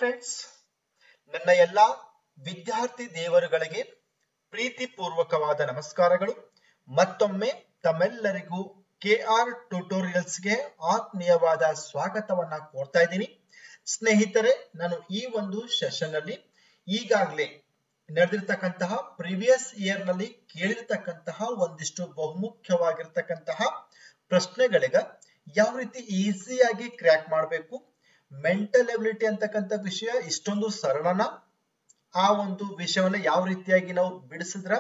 Friends, ನನ್ನ ಎಲ್ಲ ವಿದ್ಯಾರ್ಥಿ ದೇವರುಗಳಿಗೆ ಪ್ರೀತಿಪೂರ್ವಕವಾದ ನಮಸ್ಕಾರಗಳು. ಮತ್ತೊಮ್ಮೆ ತಮ್ಮೆಲ್ಲರಿಗೂ KR ಟ್ಯುಟೋರಿಯಲ್ಸ್ಗೆ ಆತ್ಮೀಯವಾದ ಸ್ವಾಗತವನ್ನ ಕೋರ್ತಾ ಇದ್ದೀನಿ. ಸ್ನೇಹಿತರೆ, ನಾನು ಈ ಒಂದು ಸೆಷನ್ ಅಲ್ಲಿ ಈಗಾಗಲೇ ನಡೆದಿರ್ತಕ್ಕಂತಹ ಪ್ರೀವಿಯಸ್ ಇಯರ್ ನಲ್ಲಿ ಕೇಳಿರ್ತಕ್ಕಂತಹ ಒಂದಿಷ್ಟು ಬಹುಮುಖ್ಯವಾಗಿರ್ತಕ್ಕಂತಹ ಪ್ರಶ್ನೆಗಳಿಗೆ ಯಾವ ರೀತಿ ಈಸಿಯಾಗಿ ಕ್ರ್ಯಾಕ್ ಮಾಡಬೇಕು, ಮೆಂಟಲ್ ಎಬಿಲಿಟಿ ಅಂತಕ್ಕಂಥ ವಿಷಯ ಇಷ್ಟೊಂದು ಸರಳನ, ಆ ಒಂದು ವಿಷಯವನ್ನ ಯಾವ ರೀತಿಯಾಗಿ ನಾವು ಬಿಡಿಸಿದ್ರ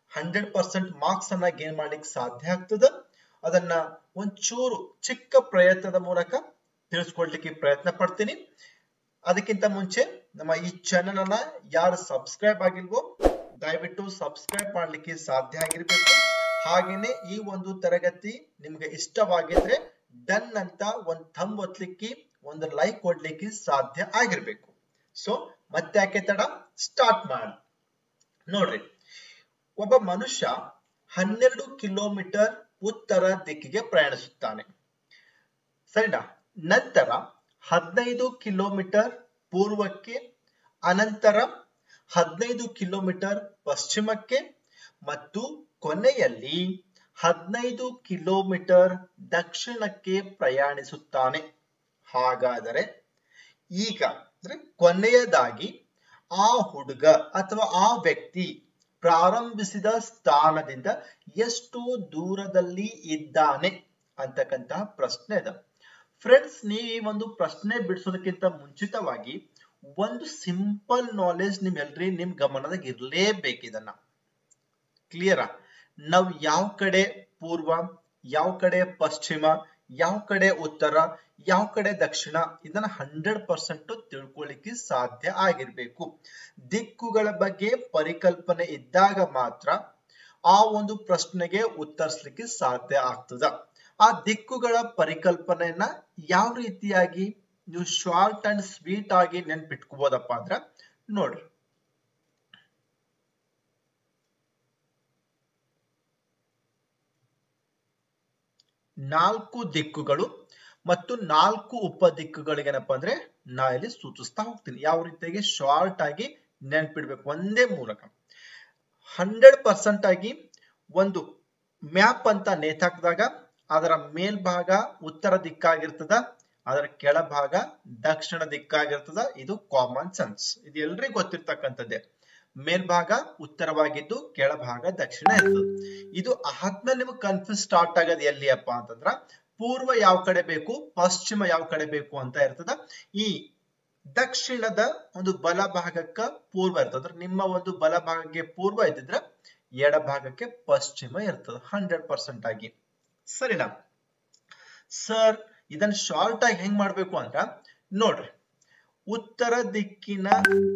100% ಮಾರ್ಕ್ಸ್ ಅನ್ನ ಗೇನ್ ಮಾಡ್ಲಿಕ್ಕೆ ಸಾಧ್ಯ ಆಗ್ತದೆ, ಅದನ್ನ ಒಂಚೂರು ಚಿಕ್ಕ ಪ್ರಯತ್ನದ ಮೂಲಕ ತಿಳಿಸ್ಕೊಡ್ಲಿಕ್ಕೆ ಪ್ರಯತ್ನ ಪಡ್ತೀನಿ. ಅದಕ್ಕಿಂತ ಮುಂಚೆ ನಮ್ಮ ಈ ಚಾನೆಲ್ ಅನ್ನ ಯಾರು ಸಬ್ಸ್ಕ್ರೈಬ್ ಆಗಿಲ್ವೋ ದಯವಿಟ್ಟು ಸಬ್ಸ್ಕ್ರೈಬ್ ಮಾಡ್ಲಿಕ್ಕೆ ಸಾಧ್ಯ ಆಗಿರ್ಬೇಕು. ಹಾಗೇನೆ ಈ ಒಂದು ತರಗತಿ ನಿಮ್ಗೆ ಇಷ್ಟವಾಗಿದ್ರೆ ಡನ್ ಅಂತ ಒಂದು ಥಂಬ್ ಒತ್ತಲಿಕ್ಕೆ, ಒಂದು ಲೈಕ್ ಕೊಡ್ಲಿಕ್ಕೆ ಸಾಧ್ಯ ಆಗಿರ್ಬೇಕು. ಸೊ ಮತ್ತೆ ಯಾಕೆ ತಡ, ಸ್ಟಾರ್ಟ್ ಮಾಡಿ. ನೋಡ್ರಿ, ಒಬ್ಬ ಮನುಷ್ಯ 12 ಕಿಲೋಮೀಟರ್ ಉತ್ತರ ದಿಕ್ಕಿಗೆ ಪ್ರಯಾಣಿಸುತ್ತಾನೆ, ಸರಿನಾ? ನಂತರ 15 ಕಿಲೋಮೀಟರ್ ಪೂರ್ವಕ್ಕೆ, ಅನಂತರ 15 ಕಿಲೋಮೀಟರ್ ಪಶ್ಚಿಮಕ್ಕೆ ಮತ್ತು ಕೊನೆಯಲ್ಲಿ 15 ಕಿಲೋಮೀಟರ್ ದಕ್ಷಿಣಕ್ಕೆ ಪ್ರಯಾಣಿಸುತ್ತಾನೆ. ಹಾಗಾದರೆ ಈಗ ಕೊನೆಯದಾಗಿ ಆ ಹುಡುಗ ಅಥವಾ ಆ ವ್ಯಕ್ತಿ ಪ್ರಾರಂಭಿಸಿದ ಸ್ಥಾನದಿಂದ ಎಷ್ಟು ದೂರದಲ್ಲಿ ಇದ್ದಾನೆ ಅಂತಕ್ಕಂತಹ ಪ್ರಶ್ನೆ ಇದೆ. ಫ್ರೆಂಡ್ಸ್, ನೀವು ಈ ಒಂದು ಪ್ರಶ್ನೆ ಬಿಡಿಸೋದಕ್ಕಿಂತ ಮುಂಚಿತವಾಗಿ ಒಂದು ಸಿಂಪಲ್ ನಾಲೆಜ್ ನಿಮ್ ಗಮನದಾಗ ಇರಲೇಬೇಕು. ಇದನ್ನ ಕ್ಲಿಯರಾ? ನಾವು ಯಾವ ಕಡೆ ಪೂರ್ವ, ಯಾವ ಕಡೆ ಪಶ್ಚಿಮ, ಯಾವ ಕಡೆ ಉತ್ತರ, ಯಾವ ಕಡೆ ದಕ್ಷಿಣ, ಇದನ್ನ 100% ತಿಳ್ಕೊಳ್ಳಿಕ್ಕೆ ಸಾಧ್ಯ ಆಗಿರ್ಬೇಕು. ದಿಕ್ಕುಗಳ ಬಗ್ಗೆ ಪರಿಕಲ್ಪನೆ ಇದ್ದಾಗ ಮಾತ್ರ ಆ ಒಂದು ಪ್ರಶ್ನೆಗೆ ಉತ್ತರಿಸಲಿಕ್ಕೆ ಸಾಧ್ಯ ಆಗ್ತದ. ಆ ದಿಕ್ಕುಗಳ ಪರಿಕಲ್ಪನೆಯನ್ನ ಯಾವ ರೀತಿಯಾಗಿ ನೀವು ಶಾರ್ಟ್ ಅಂಡ್ ಸ್ವೀಟ್ ಆಗಿ ನೆನ್ಪಿಟ್ಕೋಬಹುದಪ್ಪ ಅಂದ್ರ ನೋಡ್ರಿ. ನಾಲ್ಕು ದಿಕ್ಕುಗಳು ಮತ್ತು 4 ಉಪ ದಿಕ್ಕುಗಳಿಗೇನಪ್ಪ ಅಂದ್ರೆ ನಾ ಇಲ್ಲಿ ಸೂಚಿಸ್ತಾ ಹೋಗ್ತೀನಿ. ಯಾವ ರೀತಿಯಾಗಿ ಶಾರ್ಟ್ ಆಗಿ ನೆನ್ಪಿಡ್ಬೇಕು ಒಂದೇ ಮೂಲಕ. 100% ಆಗಿ ಒಂದು ಮ್ಯಾಪ್ ಅಂತ ನೇತಾಕಿದಾಗ ಅದರ ಮೇಲ್ಭಾಗ ಉತ್ತರ ದಿಕ್ಕಾಗಿರ್ತದ, ಅದರ ಕೆಳಭಾಗ ದಕ್ಷಿಣ ದಿಕ್ಕಾಗಿರ್ತದ. ಇದು ಕಾಮನ್ ಸೆನ್ಸ್, ಇದು ಎಲ್ರಿಗೂ ಗೊತ್ತಿರ್ತಕ್ಕಂಥದ್ದೇ. ಮೇಲ್ಭಾಗ ಉತ್ತರವಾಗಿದ್ದು ಕೆಳಭಾಗ ದಕ್ಷಿಣ ಇರ್ತದೆ. ಇದು ಆದ್ಮೇಲೆ ನಿಮ್ಗೆ ಕನ್ಫ್ಯೂಸ್ ಸ್ಟಾರ್ಟ್ ಆಗೋದು ಎಲ್ಲಿ ಅಪ್ಪ ಅಂತಂದ್ರ ಪೂರ್ವ ಯಾವ ಕಡೆ ಬೇಕು, ಪಶ್ಚಿಮ ಯಾವ ಕಡೆ ಬೇಕು ಅಂತ ಇರ್ತದ. ಈ ದಕ್ಷಿಣದ ಒಂದು ಬಲಭಾಗಕ್ಕ ಪೂರ್ವ ಇರ್ತದ. ನಿಮ್ಮ ಒಂದು ಬಲಭಾಗಕ್ಕೆ ಪೂರ್ವ ಇದ್ದಿದ್ರೆ ಎಡಭಾಗಕ್ಕೆ ಪಶ್ಚಿಮ ಇರ್ತದೆ 100% ಆಗಿ, ಸರಿನಾ? ಸರ್, ಇದನ್ನ ಶಾರ್ಟ್ ಆಗಿ ಹೆಂಗ್ ಮಾಡ್ಬೇಕು ಅಂತ ನೋಡ್ರಿ. ಉತ್ತರ ದಿಕ್ಕಿನ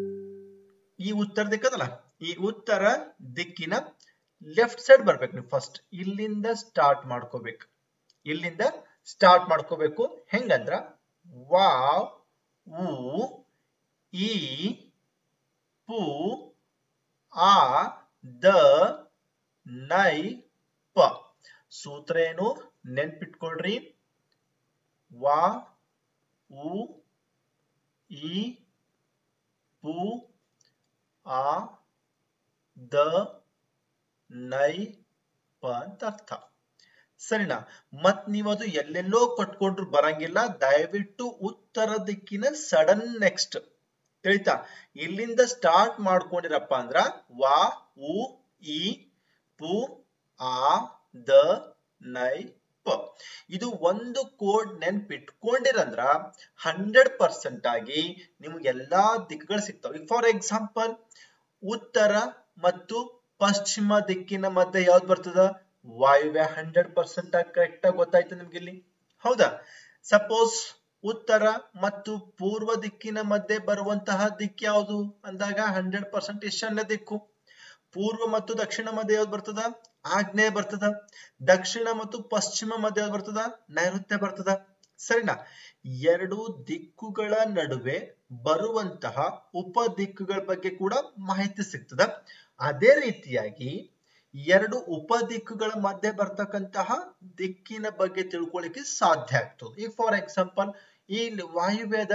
ಈ ಉತ್ತರ ದಿಕ್ಕದಲ್ಲ, ಈ ಉತ್ತರ ದಿಕ್ಕಿನ ಲೆಫ್ಟ್ ಸೈಡ್ ಬರ್ಬೇಕು. ನೀವು ಫಸ್ಟ್ ಇಲ್ಲಿಂದ ಸ್ಟಾರ್ಟ್ ಮಾಡ್ಕೋಬೇಕು. ಇಲ್ಲಿಂದ ಸ್ಟಾರ್ಟ್ ಮಾಡ್ಕೋಬೇಕು. ಹೆಂಗಂದ್ರ ವಾವ್, ಊ, ಈ, ಪು, ಆ, ದ, ನೈ, ಪ. ಸೂತ್ರ ಏನು ನೆನ್ಪಿಟ್ಕೊಳ್ರಿ. ವಾ, ಉ, ಈ, ಪು, ಆ, ದ, ನೈ, ಪ ಅಂತ ಅರ್ಥ, ಸರಿನಾ? ಮತ್ ನೀವು ಅದು ಎಲ್ಲೆಲ್ಲೋ ಕಟ್ಕೊಂಡ್ರು ಬರಂಗಿಲ್ಲ. ದಯವಿಟ್ಟು ಉತ್ತರ ದಿಕ್ಕಿನ ಸಡನ್ ನೆಕ್ಸ್ಟ್ ತಿಳಿತಾ ಇಲ್ಲಿಂದ ಸ್ಟಾರ್ಟ್ ಮಾಡ್ಕೊಂಡಿರಪ್ಪ ಅಂದ್ರ ವಾ, ಉ, ಈ, ಪು, ಆ, ದ, ನೈ, ಪ. ಇದು ಒಂದು ಕೋಡ್ ನೆನ್ಪಿಟ್ಕೊಂಡಿರಂದ್ರ 100% ಆಗಿ ನಿಮ್ಗೆ ಎಲ್ಲಾ ದಿಕ್ಕುಗಳು ಸಿಗ್ತಾವ. ಈಗ ಫಾರ್ ಎಕ್ಸಾಂಪಲ್ ಉತ್ತರ ಮತ್ತು ಪಶ್ಚಿಮ ದಿಕ್ಕಿನ ಮಧ್ಯೆ ಯಾವ್ದು ಬರ್ತದ? ವಾಯುವ್ಯ. 100% ಆಗಿ ಕರೆಕ್ಟ್ ಆಗಿ ಗೊತ್ತಾಯ್ತು ನಿಮ್ಗೆ ಇಲ್ಲಿ, ಹೌದಾ? ಸಪೋಸ್ ಉತ್ತರ ಮತ್ತು ಪೂರ್ವ ದಿಕ್ಕಿನ ಮಧ್ಯೆ ಬರುವಂತಹ ದಿಕ್ಕು ಯಾವುದು ಅಂದಾಗ 100% ಈಶಾನ್ಯ ದಿಕ್ಕು. ಪೂರ್ವ ಮತ್ತು ದಕ್ಷಿಣ ಮಧ್ಯೆ ಯಾವ್ದು ಬರ್ತದ? ಆಗ್ನೇಯ ಬರ್ತದ. ದಕ್ಷಿಣ ಮತ್ತು ಪಶ್ಚಿಮ ಮಧ್ಯೆ ಯಾವ್ದು ಬರ್ತದ? ನೈಋತ್ಯ ಬರ್ತದ, ಸರಿನಾ? ಎರಡು ದಿಕ್ಕುಗಳ ನಡುವೆ ಬರುವಂತಹ ಉಪ ದಿಕ್ಕುಗಳ ಬಗ್ಗೆ ಕೂಡ ಮಾಹಿತಿ ಸಿಗ್ತದ. ಅದೇ ರೀತಿಯಾಗಿ ಎರಡು ಉಪ ದಿಕ್ಕುಗಳ ಮಧ್ಯೆ ಬರ್ತಕ್ಕಂತಹ ದಿಕ್ಕಿನ ಬಗ್ಗೆ ತಿಳ್ಕೊಳ್ಳಿಕ್ಕೆ ಸಾಧ್ಯ ಆಗ್ತದೆ. ಈಗ ಫಾರ್ ಎಕ್ಸಾಂಪಲ್ ಈ ವಾಯುವ್ಯದ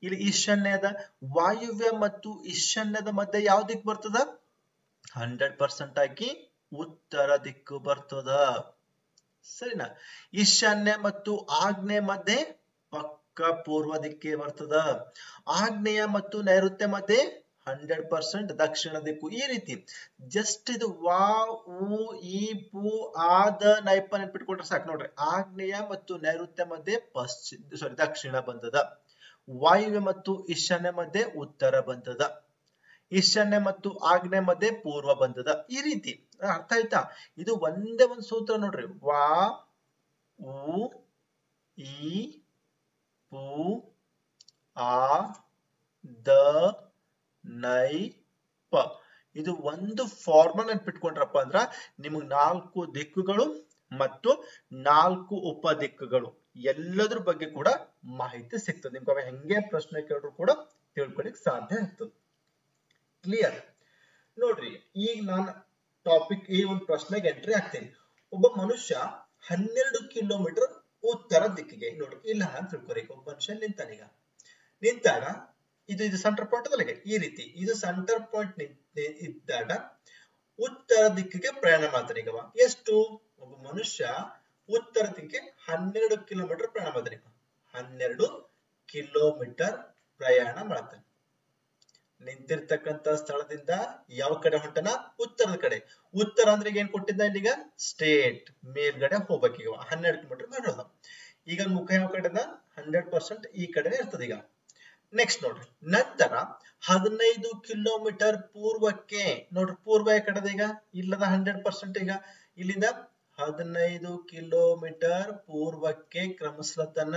ಇಲ್ಲಿ ಈಶಾನ್ಯದ ವಾಯುವ್ಯ ಮತ್ತು ಈಶಾನ್ಯದ ಮಧ್ಯೆ ಯಾವ ದಿಕ್ಕು ಬರ್ತದ 100% ಆಗಿ ಉತ್ತರ ದಿಕ್ಕು ಬರ್ತದ ಸರಿನಾ ಈಶಾನ್ಯ ಮತ್ತು ಆಗ್ನೇಯ ಮಧ್ಯೆ ಪಕ್ಕ ಪೂರ್ವ ದಿಕ್ಕೇ ಬರ್ತದ ಆಗ್ನೇಯ ಮತ್ತು ನೈಋತ್ಯ ಮಧ್ಯೆ 100% ದಕ್ಷಿಣ ದಿಕ್ಕು ಈ ರೀತಿ ಜಸ್ಟ್ ಇದು ವಾ ಉ ಈ ಪು ಆದ ನೈಪ ನೆನ್ಪಿಟ್ಕೊಂಡ್ರೆ ಸಾಕು ನೋಡ್ರಿ ಆಗ್ನೇಯ ಮತ್ತು ನೈಋತ್ಯ ಮಧ್ಯೆ ದಕ್ಷಿಣ ಬಂದದ ವಾಯುವ್ಯ ಮತ್ತು ಈಶಾನ್ಯ ಮಧ್ಯೆ ಉತ್ತರ ಬಂದದ ಈಶಾನ್ಯ ಮತ್ತು ಆಗ್ನೇಯ ಮಧ್ಯೆ ಪೂರ್ವ ಬಂದದ ಈ ರೀತಿ ಅರ್ಥ ಆಯ್ತಾ ಇದು ಒಂದೇ ಒಂದು ಸೂತ್ರ ನೋಡ್ರಿ ವಾ ಉ ಈ ಪು ಆ ದ ನೈ ಪ ಇದು ಒಂದು ಫಾರ್ಮುಲಾ ನೆನ್ಪಿಟ್ಕೊಂಡ್ರಪ್ಪ ಅಂದ್ರ ನಿಮಗೆ 4 ದಿಕ್ಕುಗಳು ಮತ್ತು 4 ಉಪ ದಿಕ್ಕುಗಳು ಎಲ್ಲದ್ರ ಬಗ್ಗೆ ಕೂಡ ಮಾಹಿತಿ ಸಿಗ್ತದೆ ನಿಮ್ಗೆ ಹೆಂಗೆ ಪ್ರಶ್ನೆ ಕೇಳಿದ್ರು ಕೂಡ ತಿಳ್ಕೊಳ್ಳಿಕ್ ಸಾಧ್ಯ ಆಗ್ತದೆ ಕ್ಲಿಯರ್ ನೋಡ್ರಿ ಈಗ ನಾನು ಟಾಪಿಕ್ ಈ ಒಂದು ಪ್ರಶ್ನೆಗೆ ಎಂಟ್ರಿ ಆಗ್ತೀನಿ ಒಬ್ಬ ಮನುಷ್ಯ 12 ಕಿಲೋಮೀಟರ್ ಉತ್ತರ ದಿಕ್ಕಿಗೆ ನೋಡ್ರಿ ಇಲ್ಲ ಅಂತ ತಿಳ್ಕೊರಿ ಒಬ್ಬ ಮನುಷ್ಯ ನಿಂತಾಗ ಇದು ಸೆಂಟರ್ ಪಾಯಿಂಟ್ ಅದಲ್ಲಿಗೆ ಈ ರೀತಿ ಇದು ಸೆಂಟರ್ ಪಾಯಿಂಟ್ ಇದ್ದಾಗ ಉತ್ತರ ದಿಕ್ಕಿಗೆ ಪ್ರಯಾಣ ಮಾಡ್ತಾನೆ ಈಗ ಎಷ್ಟು ಒಬ್ಬ ಮನುಷ್ಯ ಉತ್ತರ ದಿಕ್ಕಿಗೆ 12 ಕಿಲೋಮೀಟರ್ ಪ್ರಯಾಣ ಮಾಡ್ತಾನೆ 12 ಕಿಲೋಮೀಟರ್ ಪ್ರಯಾಣ ಮಾಡ್ತಾನೆ ನಿಂತಿರ್ತಕ್ಕಂತ ಸ್ಥಳದಿಂದ ಯಾವ ಕಡೆ ಹೊಂಟನ ಉತ್ತರದ ಕಡೆ ಉತ್ತರ ಅಂದ್ರೆ ಏನ್ ಕೊಟ್ಟಿದ್ದ ಇಲ್ಲಿಗ ಸ್ಟೇಟ್ ಮೇಲ್ಗಡೆ ಹೋಗ್ಬೇಕು ಈಗ 12 ಕಿಲೋಮೀಟರ್ ಮಾಡೋದು ಈಗ ಮುಖ ಯಾವ ಕಡೆದ 100% ಈ ಕಡೆ ಇರ್ತದೆ ಈಗ ನೆಕ್ಸ್ಟ್ ನೋಡ್ರಿ ನಂತರ 15 ಕಿಲೋಮೀಟರ್ ಪೂರ್ವಕ್ಕೆ ನೋಡ್ರಿ ಪೂರ್ವ ಯಾವ ಕಡೆದ ಈಗ ಇಲ್ಲದ 100% ಈಗ ಇಲ್ಲಿಂದ 15 ಕಿಲೋಮೀಟರ್ ಪೂರ್ವಕ್ಕೆ ಕ್ರಮಿಸ್ಲತ್ತನ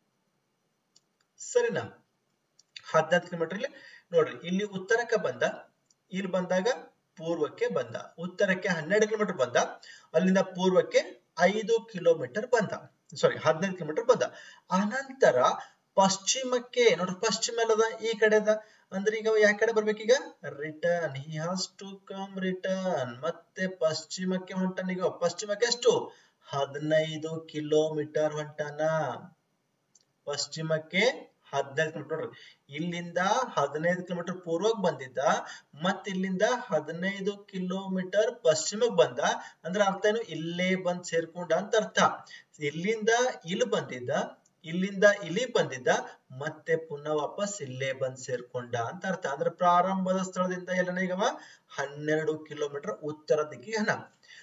ಸರಿನಾ 15 ಕಿಲೋಮೀಟರ್ ಇಲ್ಲಿ ನೋಡ್ರಿ ಇಲ್ಲಿ ಉತ್ತರಕ್ಕೆ ಬಂದ ಇಲ್ಲಿ ಬಂದಾಗ ಪೂರ್ವಕ್ಕೆ ಬಂದ ಉತ್ತರಕ್ಕೆ 12 ಕಿಲೋಮೀಟರ್ ಬಂದ ಅಲ್ಲಿಂದ ಪೂರ್ವಕ್ಕೆ 5 ಕಿಲೋಮೀಟರ್ ಬಂದ ಸಾರಿ 15 ಕಿಲೋಮೀಟರ್ ಬಂದ ಅನಂತರ ಪಶ್ಚಿಮಕ್ಕೆ ನೋಡ್ರಿ ಪಶ್ಚಿಮ ಅಲ್ಲದ ಈ ಕಡೆದ ಅಂದ್ರೆ ಈಗ ಯಾವ ಕಡೆ ಬರ್ಬೇಕೀಗ return he has to come return ಮತ್ತೆ ಪಶ್ಚಿಮಕ್ಕೆ ಹೊಂಟಾನ ಈಗ ಪಶ್ಚಿಮಕ್ಕೆ ಎಷ್ಟು 15 ಕಿಲೋಮೀಟರ್ ಹೊಂಟಾನ ಪಶ್ಚಿಮಕ್ಕೆ 15 ಕಿಲೋಮೀಟರ್ ಇಲ್ಲಿಂದ 15 ಕಿಲೋಮೀಟರ್ ಪೂರ್ವಕ್ಕೆ ಬಂದಿದ್ದ ಮತ್ತೆ ಇಲ್ಲಿಂದ 15 ಕಿಲೋಮೀಟರ್ ಪಶ್ಚಿಮಕ್ಕೆ ಬಂದ ಅಂದ್ರೆ ಅರ್ಥ ಏನು ಇಲ್ಲೇ ಬಂದ್ ಸೇರ್ಕೊಂಡ ಅಂತ ಅರ್ಥ ಇಲ್ಲಿಂದ ಇಲ್ಲಿ ಬಂದಿದ್ದ ಇಲ್ಲಿಂದ ಇಲ್ಲಿ ಬಂದಿದ್ದ ಮತ್ತೆ ಪುನಃ ವಾಪಸ್ ಇಲ್ಲೇ ಬಂದ್ ಸೇರ್ಕೊಂಡ ಅಂತ ಅರ್ಥ ಅಂದ್ರೆ ಪ್ರಾರಂಭದ ಸ್ಥಳದಿಂದ ಎಲ್ಲನ ಈಗ 12 ಕಿಲೋಮೀಟರ್ ಉತ್ತರ ದಿಕ್ಕಿಗೆ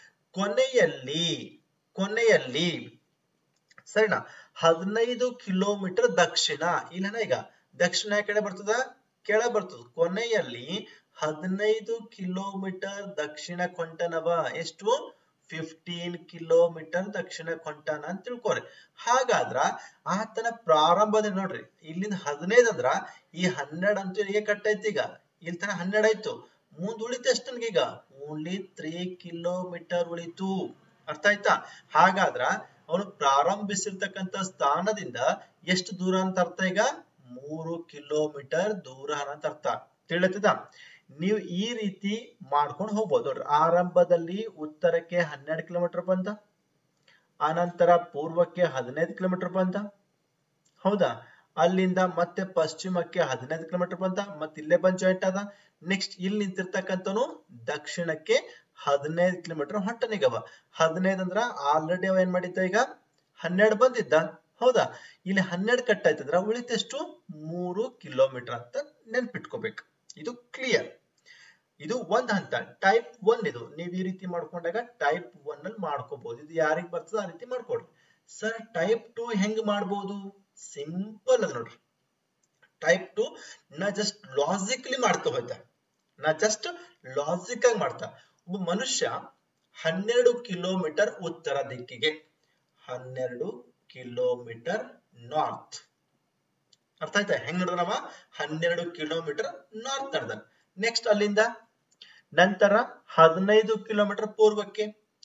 ಕೊನೆಯಲ್ಲಿ ಸರಿನಾ 15 ಕಿಲೋಮೀಟರ್ ದಕ್ಷಿಣ ಇಲ್ಲನ ಈಗ ದಕ್ಷಿಣ ಕಡೆ ಬರ್ತದ ಕೆಳ ಬರ್ತದ ಕೊನೆಯಲ್ಲಿ 15 ಕಿಲೋಮೀಟರ್ ದಕ್ಷಿಣ ಕೊಂಟನವ ಎಷ್ಟು 15 ಕಿಲೋಮೀಟರ್ ದಕ್ಷಿಣ ಕೊಂಟಾನ ಅಂತ ತಿಳ್ಕೊರಿ ಹಾಗಾದ್ರ ಆತನ ಪ್ರಾರಂಭದಲ್ಲಿ ನೋಡ್ರಿ ಇಲ್ಲಿಂದ 15 ಅಂದ್ರ ಈ 12 ಅಂತೂ ಇಲ್ಲಿಗೆ ಕಟ್ಟೈತಿ ಈಗ ಇಲ್ಲಿ ತನ 12 ಆಯ್ತು ಮುಂದ್ ಉಳಿತು ಎಷ್ಟು ನನ್ಗೀಗ ಓನ್ಲಿ 3 ಕಿಲೋಮೀಟರ್ ಉಳಿತು ಅರ್ಥ ಆಯ್ತಾ ಹಾಗಾದ್ರ ಅವನು ಪ್ರಾರಂಭಿಸಿರ್ತಕ್ಕಂತ ಸ್ಥಾನದಿಂದ ಎಷ್ಟು ದೂರ ಅಂತ ಅರ್ಥ ಈಗ 3 ಕಿಲೋಮೀಟರ್ ದೂರ ಅಂತ ಅರ್ಥ ತಿಳಿತದ ನೀವು ಈ ರೀತಿ ಮಾಡ್ಕೊಂಡು ಹೋಗ್ಬೋದು ನೋಡ್ರಿ ಆರಂಭದಲ್ಲಿ ಉತ್ತರಕ್ಕೆ 12 ಕಿಲೋಮೀಟರ್ ಬಂದ ಆನಂತರ ಪೂರ್ವಕ್ಕೆ 15 ಕಿಲೋಮೀಟರ್ ಬಂದ ಹೌದಾ ಅಲ್ಲಿಂದ ಮತ್ತೆ ಪಶ್ಚಿಮಕ್ಕೆ 15 ಕಿಲೋಮೀಟರ್ ಬಂದ ಮತ್ತೆ ಇಲ್ಲೇ ಬಂದ್ ಜಾಯಿಂಟ್ ಆದ ನೆಕ್ಸ್ಟ್ ಇಲ್ಲಿ ನಿಂತಿರ್ತಕ್ಕಂಥವನು ದಕ್ಷಿಣಕ್ಕೆ 15 ಕಿಲೋಮೀಟರ್ ಹೊಂಟನಿಗವ 15 ಅಂದ್ರ ಆಲ್ರೆಡಿ ಅವ ಏನ್ ಮಾಡಿದ್ದ ಈಗ 12 ಬಂದಿದ್ದ ಹೌದಾ ಇಲ್ಲಿ 12 ಕಟ್ ಆಯ್ತಂದ್ರ ಉಳಿತೆಷ್ಟು 3 ಕಿಲೋಮೀಟರ್ ಅಂತ ನೆನ್ಪಿಟ್ಕೋಬೇಕು ಇದು ಕ್ಲಿಯರ್ ಇದು ಒಂದ್ ಹಂತ ಟೈಪ್ 1 ಇದು ನೀವು ಈ ರೀತಿ ಮಾಡ್ಕೊಂಡಾಗ ಟೈಪ್ 1 ಅಲ್ಲಿ ಮಾಡ್ಕೋಬಹುದು ಇದು ಯಾರಿಗೆ ಬರ್ತದ ಆ ರೀತಿ ಮಾಡ್ಕೊಡ್ರಿ ಸರ್ ಟೈಪ್ 2 ಹೆಂಗ್ ಮಾಡಬಹುದು ಸಿಂಪಲ್ ಅದ ನೋಡ್ರಿ ಟೈಪ್ 2 ನಾ ಜಸ್ಟ್ ಲಾಜಿಕಲಿ ಮಾಡ್ಕೋಬೇಕ ನಾ ಜಸ್ಟ್ ಲಾಜಿಕ್ ಆಗಿ ಮಾಡ್ತಾ ಒಬ್ಬ ಮನುಷ್ಯ 12 ಕಿಲೋಮೀಟರ್ ಉತ್ತರ ದಿಕ್ಕಿಗೆ 12 ಕಿಲೋಮೀಟರ್ ನಾರ್ತ್ ಅರ್ಥ ಆಯ್ತಾ ಹೆಂಗ್ ನಡೆದನವ 12 ಕಿಲೋಮೀಟರ್ ನಾರ್ತ್ ನಡೆದ ನೆಕ್ಸ್ಟ್ ಅಲ್ಲಿಂದ ನಂತರ 15 ಕಿಲೋಮೀಟರ್ ಪೂರ್ವಕ್ಕೆ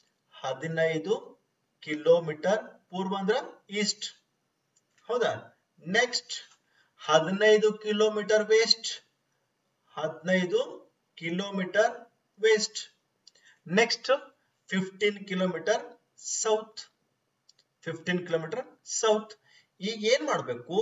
15 ಕಿಲೋಮೀಟರ್ ಪೂರ್ವ ಅಂದ್ರ ಈಸ್ಟ್ ಹೌದಾ next 15 kilometre west 15 kilometre west next 15 kilometre south 15 kilometre south ಈಗ ಏನ್ ಮಾಡ್ಬೇಕು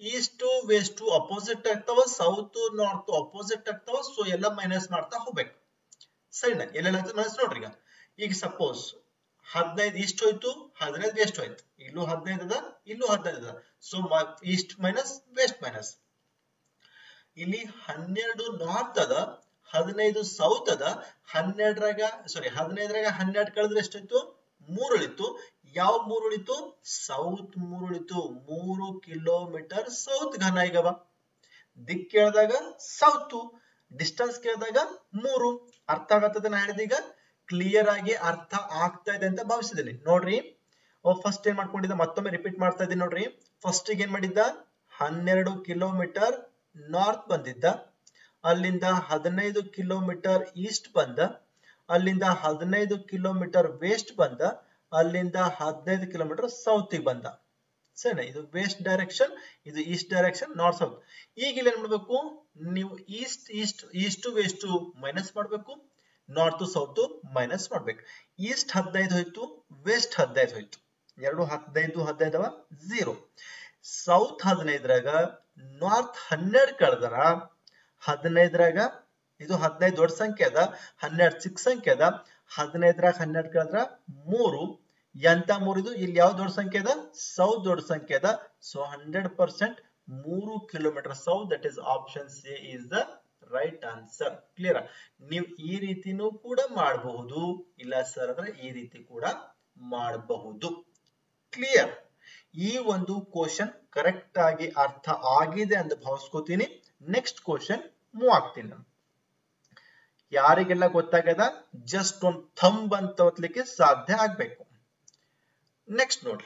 east to west to opposite ಆಗ್ತಾವ, ಸೌತ್ ನಾರ್ತ್ ಅಪೋಸಿಟ್ ಆಗ್ತಾವ. ಸೊ ಎಲ್ಲ ಮೈನಸ್ ಮಾಡ್ತಾ ಹೋಗ್ಬೇಕು. ಸರಿನಾ? ಎಲ್ಲೆಲ್ಲ ಮೈನಸ್ ನೋಡ್ರಿ. ಈಗ ಸಪೋಸ್ 15 ಈಸ್ಟ್ ಹೋಯ್ತು, 15 ವೆಸ್ಟ್ ಹೋಯ್ತು. ಇಲ್ಲೂ 15 ಅದ, ಇಲ್ಲೂ 15 ಅದ. So east minus west minus. ಇಲ್ಲಿ 12 ನಾರ್ತ್ ಅದ, 15 ಸೌತ್ ಅದ. 15ರಾಗ 12 ಕಳೆದ್ರೆ ಎಷ್ಟಾಯ್ತು? 3 ಉಳಿತು. ಯಾವ 3 ಉಳಿತು? ಸೌತ್ 3 ಉಳಿತು. 3 ಕಿಲೋಮೀಟರ್ ಸೌತ್ ಘನ ಈಗವ. ದಿಕ್ ಕೇಳಿದಾಗ ಸೌತ್, ಡಿಸ್ಟೆನ್ಸ್ ಕೇಳಿದಾಗ 3. ಅರ್ಥ ಆಗತ್ತದ ನಾ ಹೇಳಿದೀಗ? ಕ್ಲಿಯರ್ ಆಗಿ ಅರ್ಥ ಆಗ್ತಾ ಇದೆ ಅಂತ ಭಾವಿಸಿದ್ದೀನಿ. ನೋಡ್ರಿ, ಫಸ್ಟ್ ಏನ್ ಮಾಡ್ಕೊಂಡಿದ್ದ, ಮತ್ತೊಮ್ಮೆ ರಿಪೀಟ್ ಮಾಡ್ತಾ ಇದ್ದೀನಿ ನೋಡ್ರಿ. ಫಸ್ಟ್ ಏನ್ ಮಾಡಿದ್ದ? 12 ಕಿಲೋಮೀಟರ್ ನಾರ್ತ್ ಬಂದಿದ್ದ, ಅಲ್ಲಿಂದ 15 ಕಿಲೋಮೀಟರ್ ಈಸ್ಟ್ ಬಂದ, ಅಲ್ಲಿಂದ 15 ಕಿಲೋಮೀಟರ್ ವೆಸ್ಟ್ ಬಂದ, ಅಲ್ಲಿಂದ 15 ಕಿಲೋಮೀಟರ್ ಸೌತ್ ಬಂದ. ಸರಿನಾ? ಇದು ವೆಸ್ಟ್ ಡೈರೆಕ್ಷನ್, ಇದು ಈಸ್ಟ್ ಡೈರೆಕ್ಷನ್, ನಾರ್ತ್ ಸೌತ್. ಈಗ ಇಲ್ಲಿ ಏನ್ ಮಾಡ್ಬೇಕು ನೀವು? ಈಸ್ಟ್ ವೆಸ್ಟ್ ಮೈನಸ್ ಮಾಡ್ಬೇಕು, ನಾರ್ತ್ ಸೌತ್ ಮೈನಸ್ ಮಾಡ್ಬೇಕು. ಈಸ್ಟ್ 15 ಹೋಯ್ತು, ವೆಸ್ಟ್ 15 ಹೋಯ್ತು. ಎರಡು 15 ಅವ, 0. ಸೌತ್ 15ರಾಗ ನಾರ್ತ್ 12 ಕಳೆದ್ರ 15ರಾಗ ಇದು 15 ದೊಡ್ಡ ಸಂಖ್ಯೆ ಅದ, 12 ಚಿಕ್ಕ ಸಂಖ್ಯೆ ಅದ. 15ರಾಗ 12 ಕಳೆದ್ರ 3. ಎಂತ 3 ಇದು? ಇಲ್ಲಿ ಯಾವ ದೊಡ್ಡ ಸಂಖ್ಯೆ ಅದ? ಸೌತ್ ದೊಡ್ಡ ಸಂಖ್ಯೆ ಅದ. So 100% 3 kilometre south. That is option C is the right answer. Clear? ನೀವು ಈ ರೀತಿನೂ ಕೂಡ ಮಾಡಬಹುದು, ಇಲ್ಲ ಸರ್ ಅಂದ್ರೆ ಈ ರೀತಿ ಕೂಡ ಮಾಡಬಹುದು. ಕ್ಲಿಯರ್? ಈ ಒಂದು ಕ್ವಶನ್ ಕರೆಕ್ಟ್ ಆಗಿ ಅರ್ಥ ಆಗಿದೆ ಅಂತ ಭಾವಿಸ್ಕೋತೀನಿ. ನೆಕ್ಸ್ಟ್ ಕ್ವಶನ್ ಮೂವ್ ಆಗ್ತೀನಿ ನಾನು. ಯಾರಿಗೆಲ್ಲ ಗೊತ್ತಾಗದ ಜಸ್ಟ್ ಒಂದು ಥಂಬ್ ಅಂತ ಒತ್ತಲಿಕ್ಕೆ ಸಾಧ್ಯ ಆಗ್ಬೇಕು. ನೆಕ್ಸ್ಟ್ ನೋಡ್ರಿ,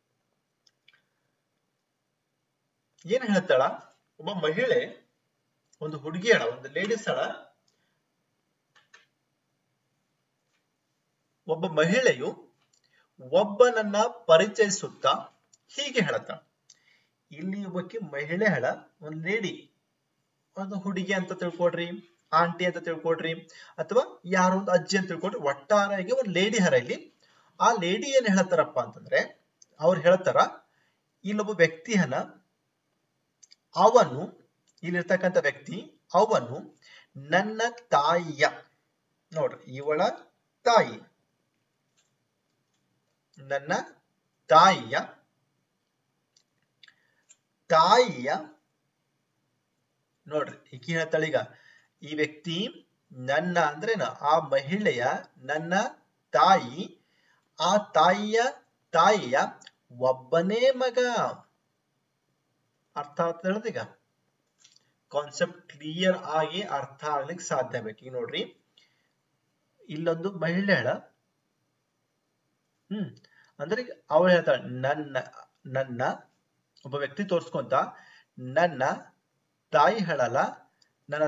ಏನ್ ಹೇಳ್ತಾಳ? ಒಬ್ಬ ಮಹಿಳೆ, ಒಂದು ಹುಡುಗಿ ಅಳ, ಒಂದು ಲೇಡೀಸ್ ಅಳ. ಒಬ್ಬ ಮಹಿಳೆಯು ಒಬ್ಬನನ್ನ ಪರಿಚಯಿಸುತ್ತಾ ಹೀಗೆ ಹೇಳತ್ತ. ಇಲ್ಲಿ ಒಬ್ಬಕ್ಕೆ ಮಹಿಳೆ ಹಳ, ಒಂದು ಲೇಡಿ, ಒಂದು ಹುಡುಗಿ ಅಂತ ತಿಳ್ಕೊಡ್ರಿ, ಆಂಟಿ ಅಂತ ತಿಳ್ಕೊಡ್ರಿ, ಅಥವಾ ಯಾರೋ ಒಂದು ಅಜ್ಜಿ ಅಂತ ತಿಳ್ಕೊಡ್ರಿ. ಒಟ್ಟಾರೆಯಾಗಿ ಒಂದು ಲೇಡಿ ಹರ. ಇಲ್ಲಿ ಆ ಲೇಡಿ ಏನ್ ಹೇಳ್ತಾರಪ್ಪ ಅಂತಂದ್ರೆ, ಅವ್ರು ಹೇಳ್ತಾರ, ಇಲ್ಲೊಬ್ಬ ವ್ಯಕ್ತಿ ಹನ, ಅವನು, ಇಲ್ಲಿರ್ತಕ್ಕಂಥ ವ್ಯಕ್ತಿ, ಅವನು ನನ್ನ ತಾಯಿಯ, ನೋಡ್ರಿ ಇವಳ ತಾಯಿ, ನನ್ನ ತಾಯಿಯ ನೋಡ್ರಿ ಈಕಿ ಹೇಳ್ತಾಳೀಗ, ಈ ವ್ಯಕ್ತಿ ನನ್ನ ಅಂದ್ರೇನ, ಆ ಮಹಿಳೆಯ ನನ್ನ ತಾಯಿ, ಆ ತಾಯಿಯ ಒಬ್ಬನೇ ಮಗ. ಅರ್ಥ ಆಗ್ತದ? ಈಗ ಕಾನ್ಸೆಪ್ಟ್ ಕ್ಲಿಯರ್ ಆಗಿ ಅರ್ಥ ಆಗ್ಲಿಕ್ಕೆ ಸಾಧ್ಯ ಬೇಕು. ಈಗ ನೋಡ್ರಿ, ಇಲ್ಲೊಂದು ಮಹಿಳೆ ಹೇಳ, ಅಂದ್ರೆ ಅವಳು ಹೇಳ್ತಾಳೆ, ನನ್ನ ಒಬ್ಬ ವ್ಯಕ್ತಿ ತೋರ್ಸ್ಕೊಂತ, ನನ್ನ ತಾಯಿ ಹೇಳಲ್ಲ, ನನ್ನ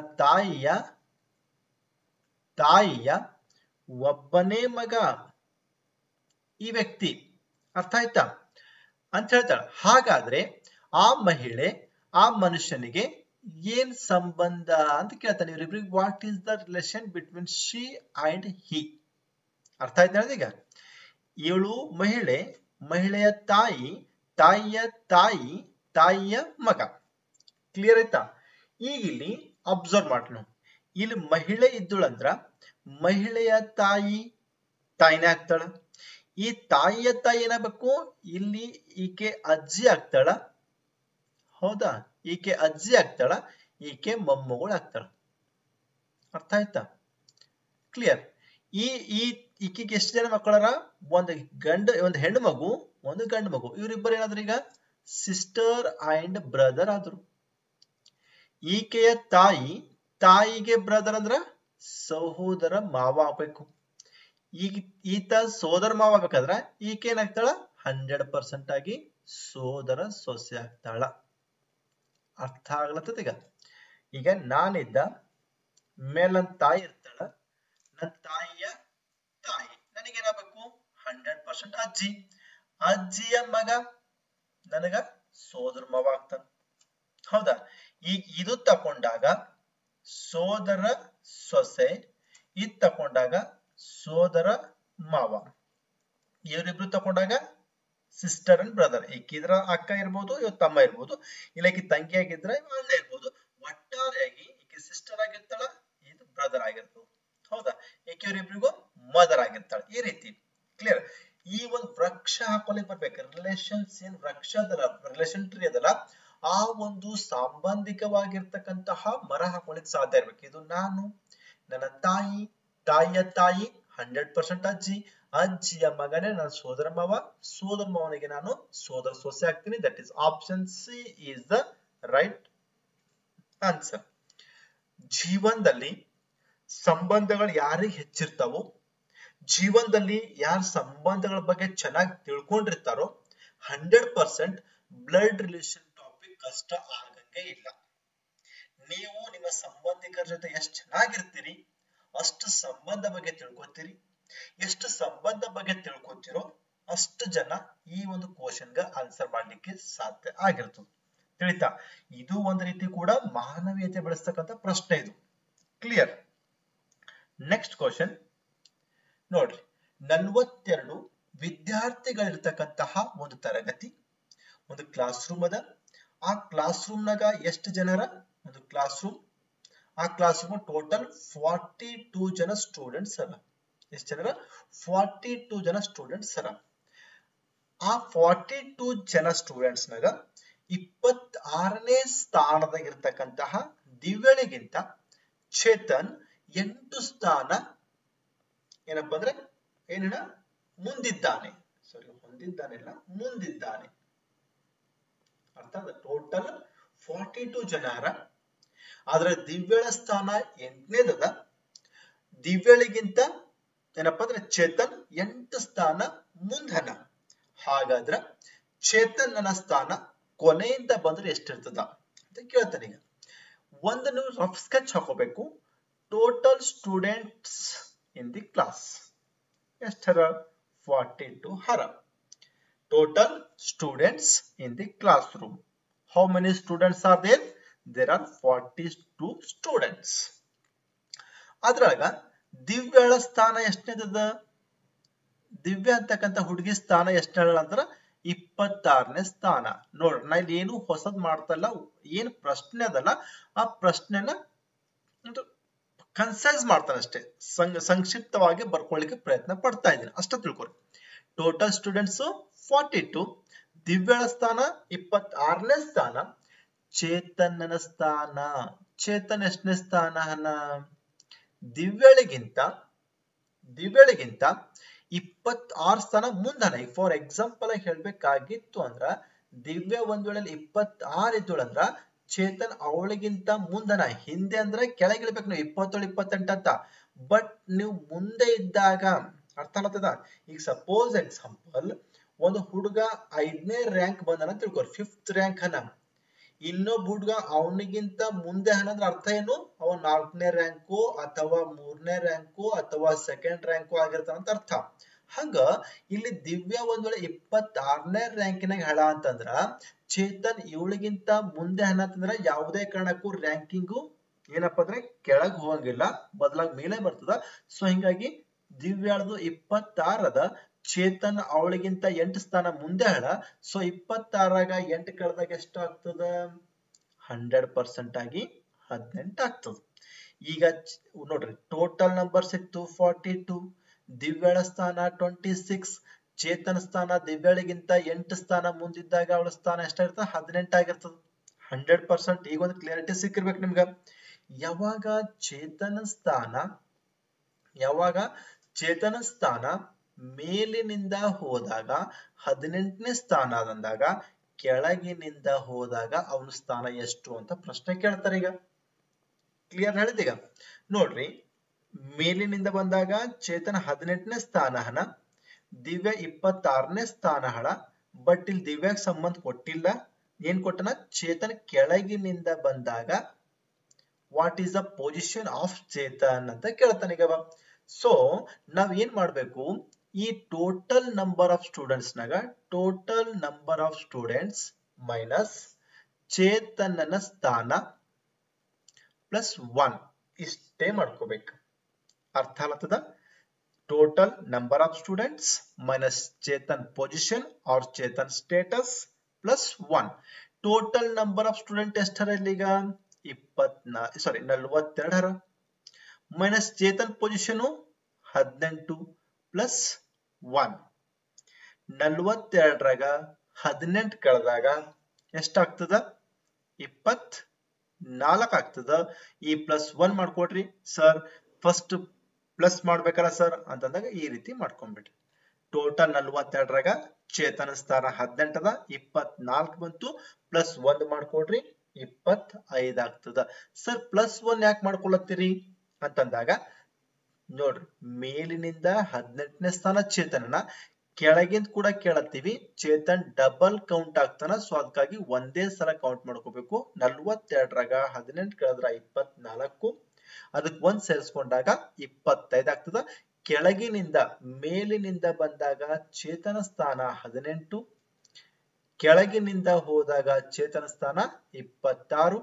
ತಾಯಿಯ ಒಬ್ಬನೇ ಮಗ ಈ ವ್ಯಕ್ತಿ. ಅರ್ಥ ಆಯ್ತಾ ಅಂತ ಹೇಳ್ತಾಳೆ. ಹಾಗಾದ್ರೆ ಆ ಮಹಿಳೆ ಆ ಮನುಷ್ಯನಿಗೆ ಏನ್ ಸಂಬಂಧ ಅಂತ ಕೇಳ್ತಾನೆ. ಇವ್ರಿಬ್ರಿಗೆ what is the relation between she and he? ಅರ್ಥ ಆಯ್ತಾ? ಈಗ ಇವಳು ಮಹಿಳೆಯ ತಾಯಿಯ ಮಗ. ಕ್ಲಿಯರ್ ಆಯ್ತಾ? ಈಗ ಇಲ್ಲಿ ಅಬ್ಸರ್ವ್ ಮಾಡಿ ನಾವು, ಇಲ್ಲಿ ಮಹಿಳೆ ಇದ್ದಳಂದ್ರ ಮಹಿಳೆಯ ತಾಯಿನೇ ಆಗ್ತಾಳ. ಈ ತಾಯಿಯ ತಾಯಿ ಏನಾಗಬೇಕು? ಇಲ್ಲಿ ಈಕೆ ಅಜ್ಜಿ ಆಗ್ತಾಳ. ಹೌದಾ? ಈಕೆ ಅಜ್ಜಿ ಆಗ್ತಾಳ, ಈಕೆ ಮೊಮ್ಮಗಳು ಆಗ್ತಾಳ. ಅರ್ಥ ಆಯ್ತಾ? ಕ್ಲಿಯರ್? ಈಕೆಗೆ ಎಷ್ಟು ಜನ ಮಕ್ಕಳರ? ಒಂದು ಹೆಣ್ಣು ಮಗು, ಒಂದು ಗಂಡು ಮಗು. ಇವರಿಬ್ಬರು ಏನಾದ್ರು ಈಗ ಸಿಸ್ಟರ್ ಅಂಡ್ ಬ್ರದರ್ ಆದ್ರು. ಈಕೆಯ ತಾಯಿಗೆ ಬ್ರದರ್ ಅಂದ್ರ ಸಹೋದರ ಮಾವ ಆಗ್ಬೇಕು. ಈತ ಸೋದರ ಮಾವ ಆಗ್ಬೇಕಾದ್ರ ಈಕೆ ಏನಾಗ್ತಾಳ? 100% ಆಗಿ ಸೋದರ ಸೊಸೆ ಆಗ್ತಾಳ. ಅರ್ಥ ಆಗ್ಲತ್ತದ? ಈಗ ನಾನಿದ್ದ ಮೇಲೆ ನನ್ನ ತಾಯಿ ಇರ್ತಾಳ, ನನ್ನ ತಾಯಿಯ ತಾಯಿ ನನಗೇನಾಗಬೇಕು? 100% ಅಜ್ಜಿ. ಅಜ್ಜಿಯ ಮಗ ನನಗ ಸೋದರ ಮಾವ ಆಗ್ತಾನ. ಹೌದಾ? ಈಗ ಇದು ತಕೊಂಡಾಗ ಸೋದರ ಸೊಸೆ, ಇದು ತಕೊಂಡಾಗ ಸೋದರ ಮಾವ, ಇವರಿಬ್ರು ತಕೊಂಡಾಗ ಸಿಸ್ಟರ್ ಅಂಡ್ ಬ್ರದರ್. ಈಕಿದ್ರ ಅಕ್ಕ ಇರ್ಬೋದು, ಇವ್ ತಮ್ಮ ಇರ್ಬೋದು, ಇಲ್ಲ ಈಕಿ ತಂಗಿ ಆಗಿದ್ರೆ ಅಣ್ಣ ಇರ್ಬೋದು. ಒಟ್ಟಾರೆಯಾಗಿ ಈಕಿ ಸಿಸ್ಟರ್ ಆಗಿರ್ತಾಳ, ಇದು ಬ್ರದರ್ ಆಗಿರ್ತದೆ. ಹೌದಾ? ಈಕಿಯವರಿಬ್ರಿಗೂ ಮದರ್ ಆಗಿರ್ತಾಳೆ. ಈ ರೀತಿ ಕ್ಲಿಯರ್. ಈ ಒಂದು ವೃಕ್ಷ ಹಾಕೊಳ್ಳಿಕ್ ಬರ್ಬೇಕು. ರಿಲೇಷನ್ಸ್ ಏನ್ ವೃಕ್ಷದಲ್ಲ, ರಿಲೇಷನ್ ಟ್ರೀ ಅದಲ್ಲ, ಆ ಒಂದು ಸಂಬಂಧಿಕವಾಗಿರ್ತಕ್ಕಂತಹ ಮರ ಹಾಕೊಳ್ಳಿಕ್ ಸಾಧ್ಯ ಇರ್ಬೇಕು. ಇದು ನಾನು, ನನ್ನ ತಾಯಿ, ತಾಯಿಯ ತಾಯಿ 100% ಅಜ್ಜಿ, ಅಜ್ಜಿಯ ಮಗನೇ ನನ್ನ ಸೋದರ ಮಾವ, ಸೋದರ ಮಾವನಿಗೆ ನಾನು ಸೋದರ ಸೊಸೆ ಆಗ್ತೀನಿ. That is option C is the right answer. ಜೀವನದಲ್ಲಿ ಸಂಬಂಧಗಳು ಯಾರಿಗೆ ಹೆಚ್ಚಿರ್ತಾವೋ, ಜೀವನದಲ್ಲಿ ಯಾರ ಸಂಬಂಧಗಳ ಬಗ್ಗೆ ಚೆನ್ನಾಗಿ ತಿಳ್ಕೊಂಡಿರ್ತಾರೋ 100% ಬ್ಲಡ್ ರಿಲೇಷನ್ ಟಾಪಿಕ್ ಕಷ್ಟ ಆಗಂಗೆ ಇಲ್ಲ. ನೀವು ನಿಮ್ಮ ಸಂಬಂಧಿಕರ ಜೊತೆ ಎಷ್ಟು ಚೆನ್ನಾಗಿರ್ತೀರಿ ಅಷ್ಟು ಸಂಬಂಧ ಬಗ್ಗೆ ತಿಳ್ಕೊತೀರಿ. ಎಷ್ಟು ಸಂಬಂಧ ಬಗ್ಗೆ ತಿಳ್ಕೊತಿರೋ ಅಷ್ಟು ಜನ ಈ ಒಂದು ಕ್ವಶನ್ಗೆ ಆನ್ಸರ್ ಮಾಡ್ಲಿಕ್ಕೆ ಸಾಧ್ಯ ಆಗಿರ್ತದೆ. ತಿಳಿತಾ? ಇದು ಒಂದ್ ರೀತಿ ಕೂಡ ಮಾನವೀಯತೆ ಬೆಳೆಸ್ತಕ್ಕಂಥ ಪ್ರಶ್ನೆ ಇದು. ಕ್ಲಿಯರ್? ನೆಕ್ಸ್ಟ್ ಕ್ವಶನ್ ನೋಡ್ರಿ. 42 ವಿದ್ಯಾರ್ಥಿಗಳಿರ್ತಕ್ಕಂತಹ ಒಂದು ತರಗತಿ, ಒಂದು ಕ್ಲಾಸ್ ರೂಮ್ ಅದ. ಆ ಕ್ಲಾಸ್ ರೂಮ್ ನಾಗ ಎಷ್ಟು ಜನರ ಒಂದು ಕ್ಲಾಸ್ ರೂಮ್. ಆ ಕ್ಲಾಸ್ ರೂಮ್ ಟೋಟಲ್ 42 ಜನ ಸ್ಟೂಡೆಂಟ್ಸ್ ಅದ. ಎಷ್ಟು ಜನರ? 42 ಜನ ಸ್ಟೂಡೆಂಟ್ಸ್ ಅದ. ಆ 42 ಜನ ಸ್ಟೂಡೆಂಟ್ಸ್ ನಾಗ 26ನೇ ಸ್ಥಾನದಾಗಿರ್ತಕ್ಕಂತಹ ದಿವ್ಯಳಿಗಿಂತ ಚೇತನ್ 8 ಸ್ಥಾನ ಏನಪ್ಪಾ ಅಂದ್ರೆ ಏನಿಲ್ಲ ಮುಂದಿದ್ದಾನೆ. ಸಾರಿ, ಹೊಂದಿದ್ದಾನೆಲ್ಲ, ಮುಂದಿದ್ದಾನೆ. ಅರ್ಥ? ಟೋಟಲ್ 42 ಜನರ, ಆದ್ರೆ ದಿವ್ಯಳ ಸ್ಥಾನ 8ನೇದದ. ದಿವ್ಯಳಿಗಿಂತ ಏನಪ್ಪಾ ಅಂದ್ರೆ ಚೇತನ್ 8 ಸ್ಥಾನ ಮುಂದನ. ಹಾಗಾದ್ರ ಚೇತನನ ಸ್ಥಾನ ಕೊನೆಯಿಂದ ಬಂದ್ರೆ ಎಷ್ಟಿರ್ತದ ಅಂತ ಕೇಳ್ತಾನೆ. ಈಗ ಒಂದು ನೀವು ರಫ್ ಸ್ಕೆಚ್ ಹಾಕೋಬೇಕು. Total students in the class ಎಷ್ಟರ? 42 ಹರ. Total students in the class room. How many students are there? There are 42 students. ಅದ್ರಾಗ ದಿವ್ಯಳ ಸ್ಥಾನ ಎಷ್ಟನೇದ? ದಿವ್ಯ ಅಂತಕ್ಕಂಥ ಹುಡುಗಿ ಸ್ಥಾನ ಎಷ್ಟನೇಳ ಅಂದ್ರ 26ನೇ ಸ್ಥಾನ. ನೋಡ್ರಿ, ನಾ ಇಲ್ಲಿ ಏನು ಹೊಸದ್ ಮಾಡ್ತಲ್ಲ. ಏನ್ ಪ್ರಶ್ನೆ ಅದಲ್ಲ ಆ ಪ್ರಶ್ನೆನ ಕನ್ಸೈಸ್ ಮಾಡ್ತಾನೆ ಅಷ್ಟೇ, ಸಂಕ್ಷಿಪ್ತವಾಗಿ ಬರ್ಕೊಳ್ಳಿಕ್ಕೆ ಪ್ರಯತ್ನ ಪಡ್ತಾ ಇದ್ದೀನಿ ಅಷ್ಟ ತಿಳ್ಕೊರಿ. ಟೋಟಲ್ ಸ್ಟೂಡೆಂಟ್ಸ್ 42, ದಿವ್ಯಳ ಸ್ಥಾನ 26ನೇ ಸ್ಥಾನ. ಚೇತನನ ಸ್ಥಾನ, ಚೇತನ್ ಎಷ್ಟನೇ ಸ್ಥಾನ? ದಿವ್ಯಳಿಗಿಂತ 26 ಸ್ಥಾನ ಮುಂದನ. ಫಾರ್ ಎಕ್ಸಾಂಪಲ್ ಆಗಿ ಹೇಳ್ಬೇಕಾಗಿತ್ತು ಅಂದ್ರ, ದಿವ್ಯ ಒಂದ್ ವೇಳೆ 26 ಇದ್ದಳು ಅಂದ್ರ ಚೇತನ್ ಅವಳಿಗಿಂತ ಮುಂದನ. ಹಿಂದೆ ಅಂದ್ರೆ ಕೆಳಗಿಳ್ಬೇಕು ನೀವು 27, 28 ಅಂತ. ಬಟ್ ನೀವು ಮುಂದೆ ಇದ್ದಾಗ ಅರ್ಥ ಆಗ್ತದ? ಈಗ ಸಪೋಸ್ ಎಕ್ಸಾಂಪಲ್ ಒಂದು ಹುಡುಗ 5ನೇ ರ್ಯಾಂಕ್ ಬಂದನ ಅಂತ ತಿಳ್ಕೊರಿ, 5th ರ್ಯಾಂಕ್ ಹನ. ಇನ್ನೊಬ್ಬ ಹುಡುಗ ಅವನಿಗಿಂತ ಮುಂದೆ ಹನಂದ್ರ ಅರ್ಥ ಏನು? ಅವ 4ನೇ ರ್ಯಾಂಕು ಅಥವಾ 3ನೇ ರ್ಯಾಂಕು ಅಥವಾ 2nd ರ್ಯಾಂಕು ಆಗಿರ್ತಾನ ಅಂತ ಅರ್ಥ. ಹಂಗ ಇಲ್ಲಿ ದಿವ್ಯ ಒಂದ್ ವೇಳೆ 26ನೇ ರ್ಯಾಂಕಿನಾಗ ಹಳ ಅಂತಂದ್ರ ಚೇತನ್ ಇವಳಿಗಿಂತ ಮುಂದೆ ಹನ ಅಂತಂದ್ರ ಯಾವುದೇ ಕಾರಣಕ್ಕೂ ರ್ಯಾಂಕಿಂಗು ಏನಪ್ಪಾ ಅಂದ್ರೆ ಕೆಳಗ್ ಹೋಗಂಗಿಲ್ಲ, ಬದಲಾಗಿ ಮೇಲೆ ಬರ್ತದ. ಸೊ ಹಿಂಗಾಗಿ ದಿವ್ಯಾಳದು 26 ಅದ, ಚೇತನ್ ಅವಳಿಗಿಂತ 8 ಸ್ಥಾನ ಮುಂದೆ ಹಳ. ಸೊ 26ರಾಗ 8 ಕಳೆದಾಗ ಎಷ್ಟು ಆಗ್ತದ? 100% ಆಗಿ 18 ಆಗ್ತದ. ಈಗ ನೋಡ್ರಿ, ಟೋಟಲ್ ನಂಬರ್ ಸಿಕ್ತು 42, ದಿವ್ಯಾಳ ಸ್ಥಾನ 26, ಚೇತನ ಸ್ಥಾನ ದಿವ್ಯಾಳಿಗಿಂತ 8 ಸ್ಥಾನ ಮುಂದಿದ್ದಾಗ ಅವಳ ಸ್ಥಾನ ಎಷ್ಟಾಗಿರ್ತದ? 18 ಆಗಿರ್ತದ. 100%. ಈಗ ಒಂದು ಕ್ಲಿಯರಿಟಿ ಸಿಕ್ಕಿರ್ಬೇಕು ನಿಮ್ಗ. ಯಾವಾಗ ಚೇತನ ಸ್ಥಾನ ಮೇಲಿನಿಂದ ಹೋದಾಗ 18ನೇ ಸ್ಥಾನ ಆದಂದಾಗ ಕೆಳಗಿನಿಂದ ಹೋದಾಗ ಅವನ ಸ್ಥಾನ ಎಷ್ಟು ಅಂತ ಪ್ರಶ್ನೆ ಕೇಳ್ತಾರೆ. ಈಗ ಕ್ಲಿಯರ್ ಹೇಳಿದೀಗ ನೋಡ್ರಿ, ಮೇಲಿನಿಂದ ಬಂದಾಗ ಚೇತನ 18ನೇ ಸ್ಥಾನ ಹನ, ದಿವ್ಯ 26ನೇ ಸ್ಥಾನ ಹಳ. ಬಟ್ ಇಲ್ಲಿ ದಿವ್ಯಾಗ ಸಂಬಂಧ ಕೊಟ್ಟಿಲ್ಲ. ಏನ್ ಕೊಟ್ಟನ? ಚೇತನ್ ಕೆಳಗಿನಿಂದ ಬಂದಾಗ what is the position of Chetan ಅಂತ ಕೇಳ್ತಾನೆ. ಈಗ ಸೊ ನಾವ್ ಏನ್ ಮಾಡ್ಬೇಕು? ಈ ಟೋಟಲ್ ನಂಬರ್ ಆಫ್ ಸ್ಟೂಡೆಂಟ್ಸ್ ನಾಗ total number of students minus ಚೇತನನ ಸ್ಥಾನ ಪ್ಲಸ್ 1 ಇಷ್ಟೇ ಮಾಡ್ಕೋಬೇಕು. ಅರ್ಥ ಆಗ್ತದ? total number of students minus Chetan position or Chetan status plus 1. Total number of student ಎಷ್ಟರ ಇಲ್ಲಿಗ 42 minus Chetan position 18 plus 1. 42ರಾಗ 18 ಕಳೆದಾಗ ಎಷ್ಟಾಗ್ತದ 24 ಆಗ್ತದ. ಈ ಪ್ಲಸ್ 1 ಮಾಡ್ಕೊಡ್ರಿ ಸರ್, ಫಸ್ಟ್ ಪ್ಲಸ್ ಮಾಡ್ಬೇಕಲ್ಲ ಸರ್ ಅಂತಂದಾಗ ಈ ರೀತಿ ಮಾಡ್ಕೊಂಡ್ಬಿಟ್ರಿ. ಟೋಟಲ್ 42ರಾಗ ಚೇತನ ಸ್ಥಾನ 18 ಅದ, 24 ಬಂತು, ಪ್ಲಸ್ 1 ಮಾಡ್ಕೊಡ್ರಿ 25 ಆಗ್ತದ. ಸರ್ ಪ್ಲಸ್ 1 ಯಾಕೆ ಮಾಡ್ಕೊಳತ್ತೀರಿ ಅಂತಂದಾಗ ನೋಡ್ರಿ, ಮೇಲಿನಿಂದ 18ನೇ ಸ್ಥಾನ ಚೇತನನ, ಕೆಳಗಿಂದ ಕೂಡ ಕೇಳತ್ತೀವಿ, ಚೇತನ್ ಡಬಲ್ ಕೌಂಟ್ ಆಗ್ತಾನ. ಸೊ ಅದಕ್ಕಾಗಿ ಒಂದೇ ಸಲ ಕೌಂಟ್ ಮಾಡ್ಕೋಬೇಕು. 42ರಾಗ 18 ಕಳೆದ್ರ 24, ಅದಕ್ಕೆ 1 ಸೇರಿಸ್ಕೊಂಡಾಗ 25 ಆಗ್ತದ. ಕೆಳಗಿನಿಂದ ಮೇಲಿನಿಂದ ಬಂದಾಗ ಚೇತನ ಸ್ಥಾನ 18, ಕೆಳಗಿನಿಂದ ಹೋದಾಗ ಚೇತನ ಸ್ಥಾನ 25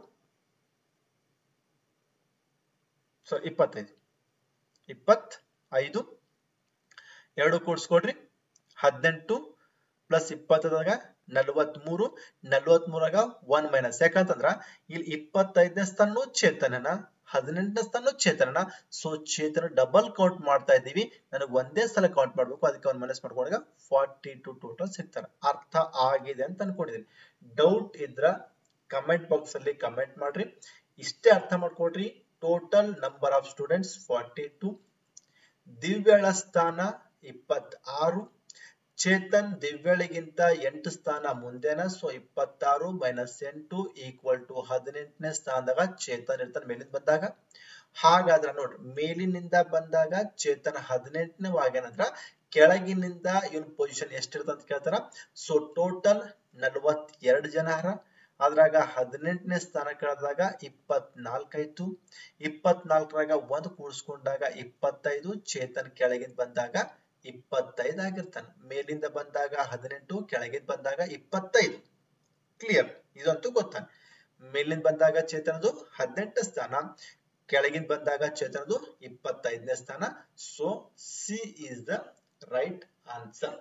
ಎರಡು ಕೂಡಿಸ್ಕೊಡ್ರಿ. 18 ಪ್ಲಸ್ 20ದಾಗ 43, 43ರಾಗ 1 ಮೈನಸ್. ಯಾಕಂತಂದ್ರ ಇಲ್ಲಿ 25ನೇ ಸ್ಥಾನ ಚೇತನನ, 18ನೇ ಸ್ಥಾನ ಚೇತನನ. ಸೊ ಚೇತನ ಡಬಲ್ ಕೌಂಟ್ ಮಾಡ್ತಾ ಇದ್ದೀವಿ, ನನಗೆ ಒಂದೇ ಸಲ ಕೌಂಟ್ ಮಾಡ್ಬೇಕು, ಅದಕ್ಕೆ 1 ಮೈನಸ್ ಮಾಡ್ಕೊಂಡಾಗ 42 ಟೋಟಲ್ ಸಿಗ್ತಾರೆ. ಅರ್ಥ ಆಗಿದೆ ಅಂತ ಅನ್ಕೊಂಡಿದ್ದೀನಿ. ಡೌಟ್ ಇದ್ರ ಕಮೆಂಟ್ ಬಾಕ್ಸ್ ಅಲ್ಲಿ ಕಮೆಂಟ್ ಮಾಡ್ರಿ. ಇಷ್ಟೇ ಅರ್ಥ ಮಾಡ್ಕೊಡ್ರಿ. ಟೋಟಲ್ ನಂಬರ್ ಆಫ್ ಸ್ಟೂಡೆಂಟ್ಸ್ 42, ದಿವ್ಯಳ ಸ್ಥಾನ 26, ಚೇತನ್ ದಿವ್ಯಳಿಗಿಂತ 8 ಸ್ಥಾನ ಮುಂದೆನ. ಸೊ 26 ಮೈನಸ್ 8 ಈಕ್ವಲ್ ಟು 18ನೇ ಸ್ಥಾನದಾಗ ಚೇತನ್ ಇರ್ತಾನೆ ಮೇಲಿಂದ ಬಂದಾಗ. ಹಾಗಾದ್ರೆ ನೋಡ್ರಿ, ಮೇಲಿನಿಂದ ಬಂದಾಗ ಚೇತನ್ 18ನೇ ವಾಗ್ಯಾನಂದ್ರ ಕೆಳಗಿನಿಂದ ಇವನ್ ಪೊಸಿಷನ್ ಎಷ್ಟಿರ್ತಂತ ಅಂತ ಕೇಳ್ತಾರ. ಸೊ ಟೋಟಲ್ 42 ಜನ ಹರ. ಅದ್ರಾಗ 18ನೇ ಸ್ಥಾನ ಕಳೆದಾಗ 24 ಆಯ್ತು. 24ರಾಗ 1 ಕೂಡಿಸ್ಕೊಂಡಾಗ 25, ಚೇತನ್ ಕೆಳಗಿಂದ ಬಂದಾಗ 25 ಆಗಿರ್ತಾನೆ. ಮೇಲಿಂದ ಬಂದಾಗ 18, ಕೆಳಗಿಂದ ಬಂದಾಗ 25. ಕ್ಲಿಯರ್? ಇದಂತೂ ಗೊತ್ತಾನೆ. ಮೇಲಿಂದ ಬಂದಾಗ ಚೇತನದು 18ನೇ ಸ್ಥಾನ, ಕೆಳಗಿಂದ ಬಂದಾಗ ಚೇತನದು 25ನೇ ಸ್ಥಾನ. So C is the right answer.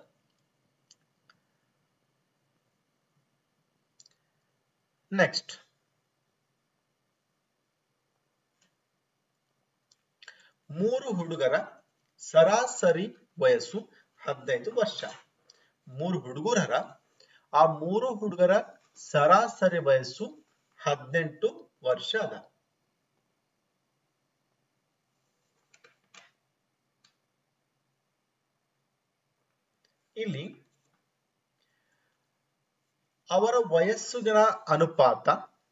Next, ಮೂರು ಹುಡುಗರ ಸರಾಸರಿ ವಯಸ್ಸು 15 ವರ್ಷ. 3 ಹುಡುಗರ, ಆ 3 ಹುಡುಗರ ಸರಾಸರಿ ವಯಸ್ಸು 18 ವರ್ಷ ಅದ. ಇಲ್ಲಿ ಅವರ ವಯಸ್ಸುಗಳ ಅನುಪಾತ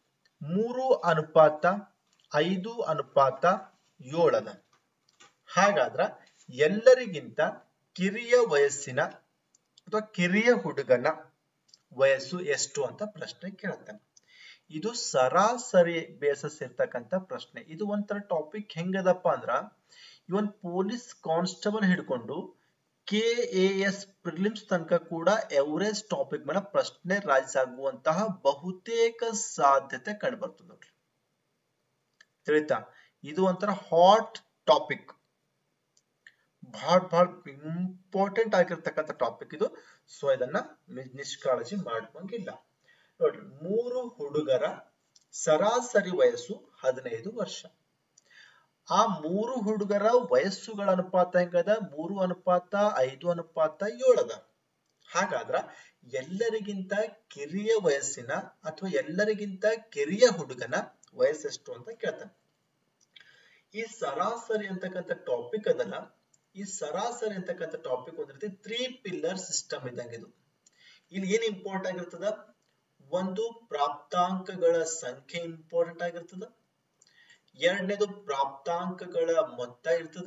3:5:7 ಅದ. ಹಾಗಾದ್ರ ಎಲ್ಲರಿಗಿಂತ ಕಿರಿಯ ವಯಸ್ಸಿನ ಅಥವಾ ಕಿರಿಯ ಹುಡುಗನ ವಯಸ್ಸು ಎಷ್ಟು ಅಂತ ಪ್ರಶ್ನೆ ಕೇಳ್ತಾನೆ. ಇದು ಸರಾಸರಿ ಬೇಸಸ್ ಇರ್ತಕ್ಕಂಥ ಪ್ರಶ್ನೆ. ಇದು ಒಂಥರ ಟಾಪಿಕ್ ಹೆಂಗದಪ್ಪ ಅಂದ್ರ, ಇವನ್ ಪೊಲೀಸ್ ಕಾನ್ಸ್ಟೇಬಲ್ ಹಿಡ್ಕೊಂಡು KAS ಪ್ರಿಲಿಮ್ಸ್ ತನಕ ಕೂಡ ಎವರೇಜ್ ಟಾಪಿಕ್ ಮೇಲೆ ಪ್ರಶ್ನೆ ರೈಸ್ ಆಗುವಂತಹ ಬಹುತೇಕ ಸಾಧ್ಯತೆ ಕಂಡುಬರ್ತದೆ ನೋಡ್ರಿ. ತಿಳಿತಾ? ಇದು ಒಂಥರ ಹಾಟ್ ಟಾಪಿಕ್, ಬಹಳ ಇಂಪಾರ್ಟೆಂಟ್ ಆಗಿರ್ತಕ್ಕಂಥ ಟಾಪಿಕ್ ಇದು. ಸೊ ಇದನ್ನ ನಿಷ್ಕಾಳಜಿ ಮಾಡುವಂಗಿಲ್ಲ. ನೋಡ್ರಿ, 3 ಹುಡುಗರ ಸರಾಸರಿ ವಯಸ್ಸು 15 ವರ್ಷ. ಆ 3 ಹುಡುಗರ ವಯಸ್ಸುಗಳ ಅನುಪಾತ ಹೆಂಗದ? 3:5:7 ಅದ. ಹಾಗಾದ್ರ ಎಲ್ಲರಿಗಿಂತ ಕಿರಿಯ ವಯಸ್ಸಿನ ಅಥವಾ ಎಲ್ಲರಿಗಿಂತ ಕಿರಿಯ ಹುಡುಗನ ವಯಸ್ಸೆಷ್ಟು ಅಂತ ಕೇಳ್ತಾನೆ. ಈ ಸರಾಸರಿ ಅಂತಕ್ಕಂಥ ಟಾಪಿಕ್ ಅದಲ್ಲ, ಈ ಸರಾಸರಿ ಅಂತಕ್ಕಂಥ ಟಾಪಿಕ್ ಒಂದ್ ರೀತಿ 3 ಪಿಲ್ಲರ್ ಸಿಸ್ಟಮ್ ಇದ್ದಂಗೆ ಇದು. ಇಲ್ಲಿ ಏನ್ ಇಂಪಾರ್ಟೆಂಟ್ ಆಗಿರ್ತದ? ಒಂದು, ಪ್ರಾಪ್ತಾಂಕಗಳ ಸಂಖ್ಯೆ ಇಂಪಾರ್ಟೆಂಟ್ ಆಗಿರ್ತದ. ಎರಡನೇದು ಪ್ರಾಪ್ತಾಂಕಗಳ ಮೊತ್ತ ಇರ್ತದ.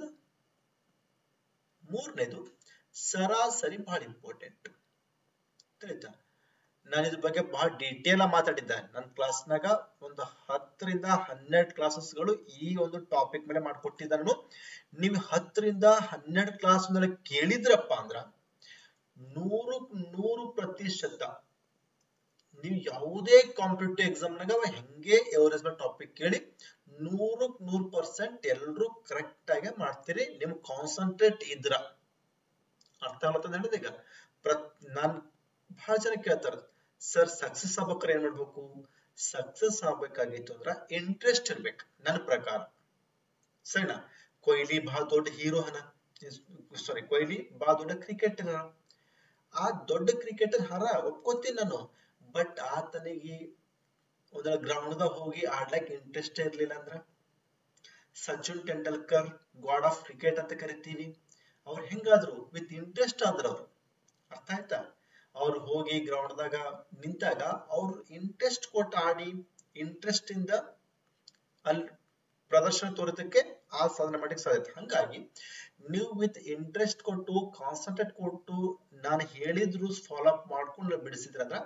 ಮೂರನೇದು ಸರಾಸರಿ ಬಹಳ ಇಂಪಾರ್ಟೆಂಟ್. ತಿಳಿತಾ? ನಾನು ಇದ್ರ ಬಗ್ಗೆ ಬಹಳ ಡೀಟೇಲ್ ಆಗಿ ಮಾತಾಡಿದ್ದೆ. ನನ್ನ ಕ್ಲಾಸ್ನಾಗ ಒಂದು 10 ರಿಂದ 12 ಕ್ಲಾಸಸ್ಗಳು ಈ ಒಂದು ಟಾಪಿಕ್ ಮೇಲೆ ಮಾಡ್ಕೊಟ್ಟಿದ್ದಾನು. ನೀವು 10 ರಿಂದ 12 ಕ್ಲಾಸ್ ಮೇಲೆ ಕೇಳಿದ್ರಪ್ಪ ಅಂದ್ರ 100% ನೀವು ಯಾವುದೇ ಕಾಂಪಿಟೇಟಿವ್ ಎಕ್ಸಾಮ್ ನಾಗ ಹೆಂಗೆ ಎವರೇಜ್ ಟಾಪಿಕ್ ಕೇಳಿ 100% ಎಲ್ಲರೂ ಕರೆಕ್ಟ್ ಆಗಿ ಮಾಡ್ತೀರಿ ನಿಮ್ ಕಾನ್ಸಂಟ್ರೇಟ್ ಇದ್ರ ಅರ್ಥ ಆಗ್ತದ ಹೇಳಿದ ಈಗ ನಾನ್ ಬಹಳ ಜನ ಕೇಳ್ತಾರ ಸರ್ ಸಕ್ಸಸ್ ಆಗ್ಬೇಕಾದ್ರೆ ಏನ್ ಮಾಡ್ಬೇಕು ಸಕ್ಸಸ್ ಆಗ್ಬೇಕಾಗಿತ್ತು ಅಂದ್ರ ಇಂಟ್ರೆಸ್ಟ್ ಇರ್ಬೇಕು ನನ್ನ ಪ್ರಕಾರ ಸರಿನಾ ಕೊಹ್ಲಿ ಬಹಳ ದೊಡ್ಡ ಹೀರೋ ಹನ ಸಾರಿ ಕೊಹ್ಲಿ ಬಹಳ ದೊಡ್ಡ ಕ್ರಿಕೆಟರ್ ಆ ದೊಡ್ಡ ಕ್ರಿಕೆಟರ್ ಹರ ಒಪ್ಕೋತೀನಿ ನಾನು ಬಟ್ ಆತನಿಗೆ ಒಂದರ ಗ್ರೌಂಡ್ ದಾಗ ಹೋಗಿ ಆಡ್ಲಕ್ ಇಂಟ್ರೆಸ್ಟ್ ಇರ್ಲಿಲ್ಲ ಅಂದ್ರ Sachin Tendulkar god of cricket ಅಂತ ಕರಿತೀವಿ ಅವ್ರು ಹೆಂಗಾದ್ರು ವಿತ್ ಇಂಟ್ರೆಸ್ಟ್ ಆದ್ರ ಅವ್ರು ಅರ್ಥ ಆಯ್ತಾ ಅವ್ರು ಹೋಗಿ ಗ್ರೌಂಡ್ ದಾಗ ನಿಂತಾಗ ಅವ್ರು ಇಂಟ್ರೆಸ್ಟ್ ಕೊಟ್ಟು ಆಡಿ ಇಂಟ್ರೆಸ್ಟ್ ಇಂದ ಅಲ್ಲಿ ಪ್ರದರ್ಶನ ತೋರಿಸಕ್ಕೆ ಆ ಸಾಧನೆ ಮಾಡಕ್ಕೆ ಸಾಧ್ಯ ಹಂಗಾಗಿ ನೀವು ವಿತ್ ಇಂಟ್ರೆಸ್ಟ್ ಕೊಟ್ಟು ಕಾನ್ಸಂಟ್ರೇಟ್ ಕೊಟ್ಟು ನಾನು ಹೇಳಿದ ರೂಲ್ಸ್ ಫಾಲೋ ಅಪ್ ಮಾಡ್ಕೊಂಡು ಬಿಡಿಸಿದ್ರಂದ್ರ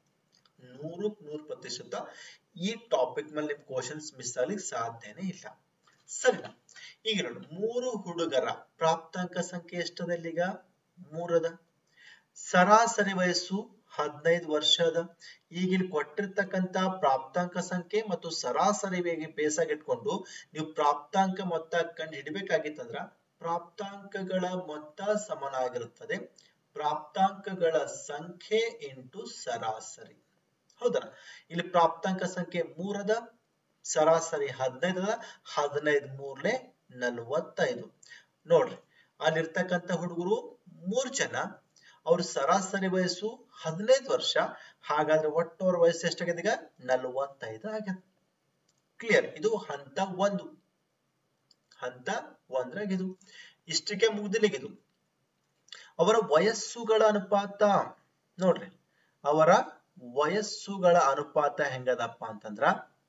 100% ಈ ಟಾಪಿಕ್ ಮೇಲೆ ನಿಮ್ ಕ್ವಶನ್ಸ್ ಮಿಸ್ ಆಗ್ಲಿಕ್ಕೆ ಸಾಧ್ಯನೇ ಇಲ್ಲ ಸರಿನಾ ಈಗ ನೋಡಿ 3 ಹುಡುಗರ ಪ್ರಾಪ್ತಾಂಕ ಸಂಖ್ಯೆ ಎಷ್ಟದ ಈಗ 3 ಅದ ಸರಾಸರಿ ವಯಸ್ಸು 15 ವರ್ಷ ಅದ ಈಗ ಇಲ್ಲಿ ಕೊಟ್ಟಿರ್ತಕ್ಕಂತ ಪ್ರಾಪ್ತಾಂಕ ಸಂಖ್ಯೆ ಮತ್ತು ಸರಾಸರಿ ಬೇಸಾಗಿ ಇಟ್ಕೊಂಡು ನೀವು ಪ್ರಾಪ್ತಾಂಕ ಮೊತ್ತ ಕಂಡು ಹಿಡಿಬೇಕಾಗಿತ್ತಂದ್ರ ಪ್ರಾಪ್ತಾಂಕಗಳ ಮೊತ್ತ ಸಮನಾಗಿರುತ್ತದೆ ಪ್ರಾಪ್ತಾಂಕಗಳ ಸಂಖ್ಯೆ ಇಂಟು ಸರಾಸರಿ ಹೌದಾ ಇಲ್ಲಿ ಪ್ರಾಪ್ತಾಂಕ ಸಂಖ್ಯೆ 3 ಅದ ಸರಾಸರಿ 15 ಅದ 15 ಮೂರ್ಲೆ 45 ನೋಡ್ರಿ ಅಲ್ಲಿರ್ತಕ್ಕಂತ ಹುಡುಗರು 3 ಜನ ಅವ್ರ ಸರಾಸರಿ ವಯಸ್ಸು 15 ವರ್ಷ ಹಾಗಾದ್ರೆ ಒಟ್ಟವ್ರ ವಯಸ್ಸು ಎಷ್ಟಾಗಿದೆ ಈಗ 45 ಆಗ್ಯದ ಕ್ಲಿಯರ್ ಇದು ಹಂತ 1 ಹಂತ 1 ಇದು ಇಷ್ಟಕ್ಕೆ ಮುಗ್ದಿಲಿಗಿದು ಅವರ ವಯಸ್ಸುಗಳ ಅನುಪಾತ ನೋಡ್ರಿ ಅವರ ವಯಸ್ಸುಗಳ ಅನುಪಾತ ಹೆಂಗದಪ್ಪ ಅಂತಂದ್ರ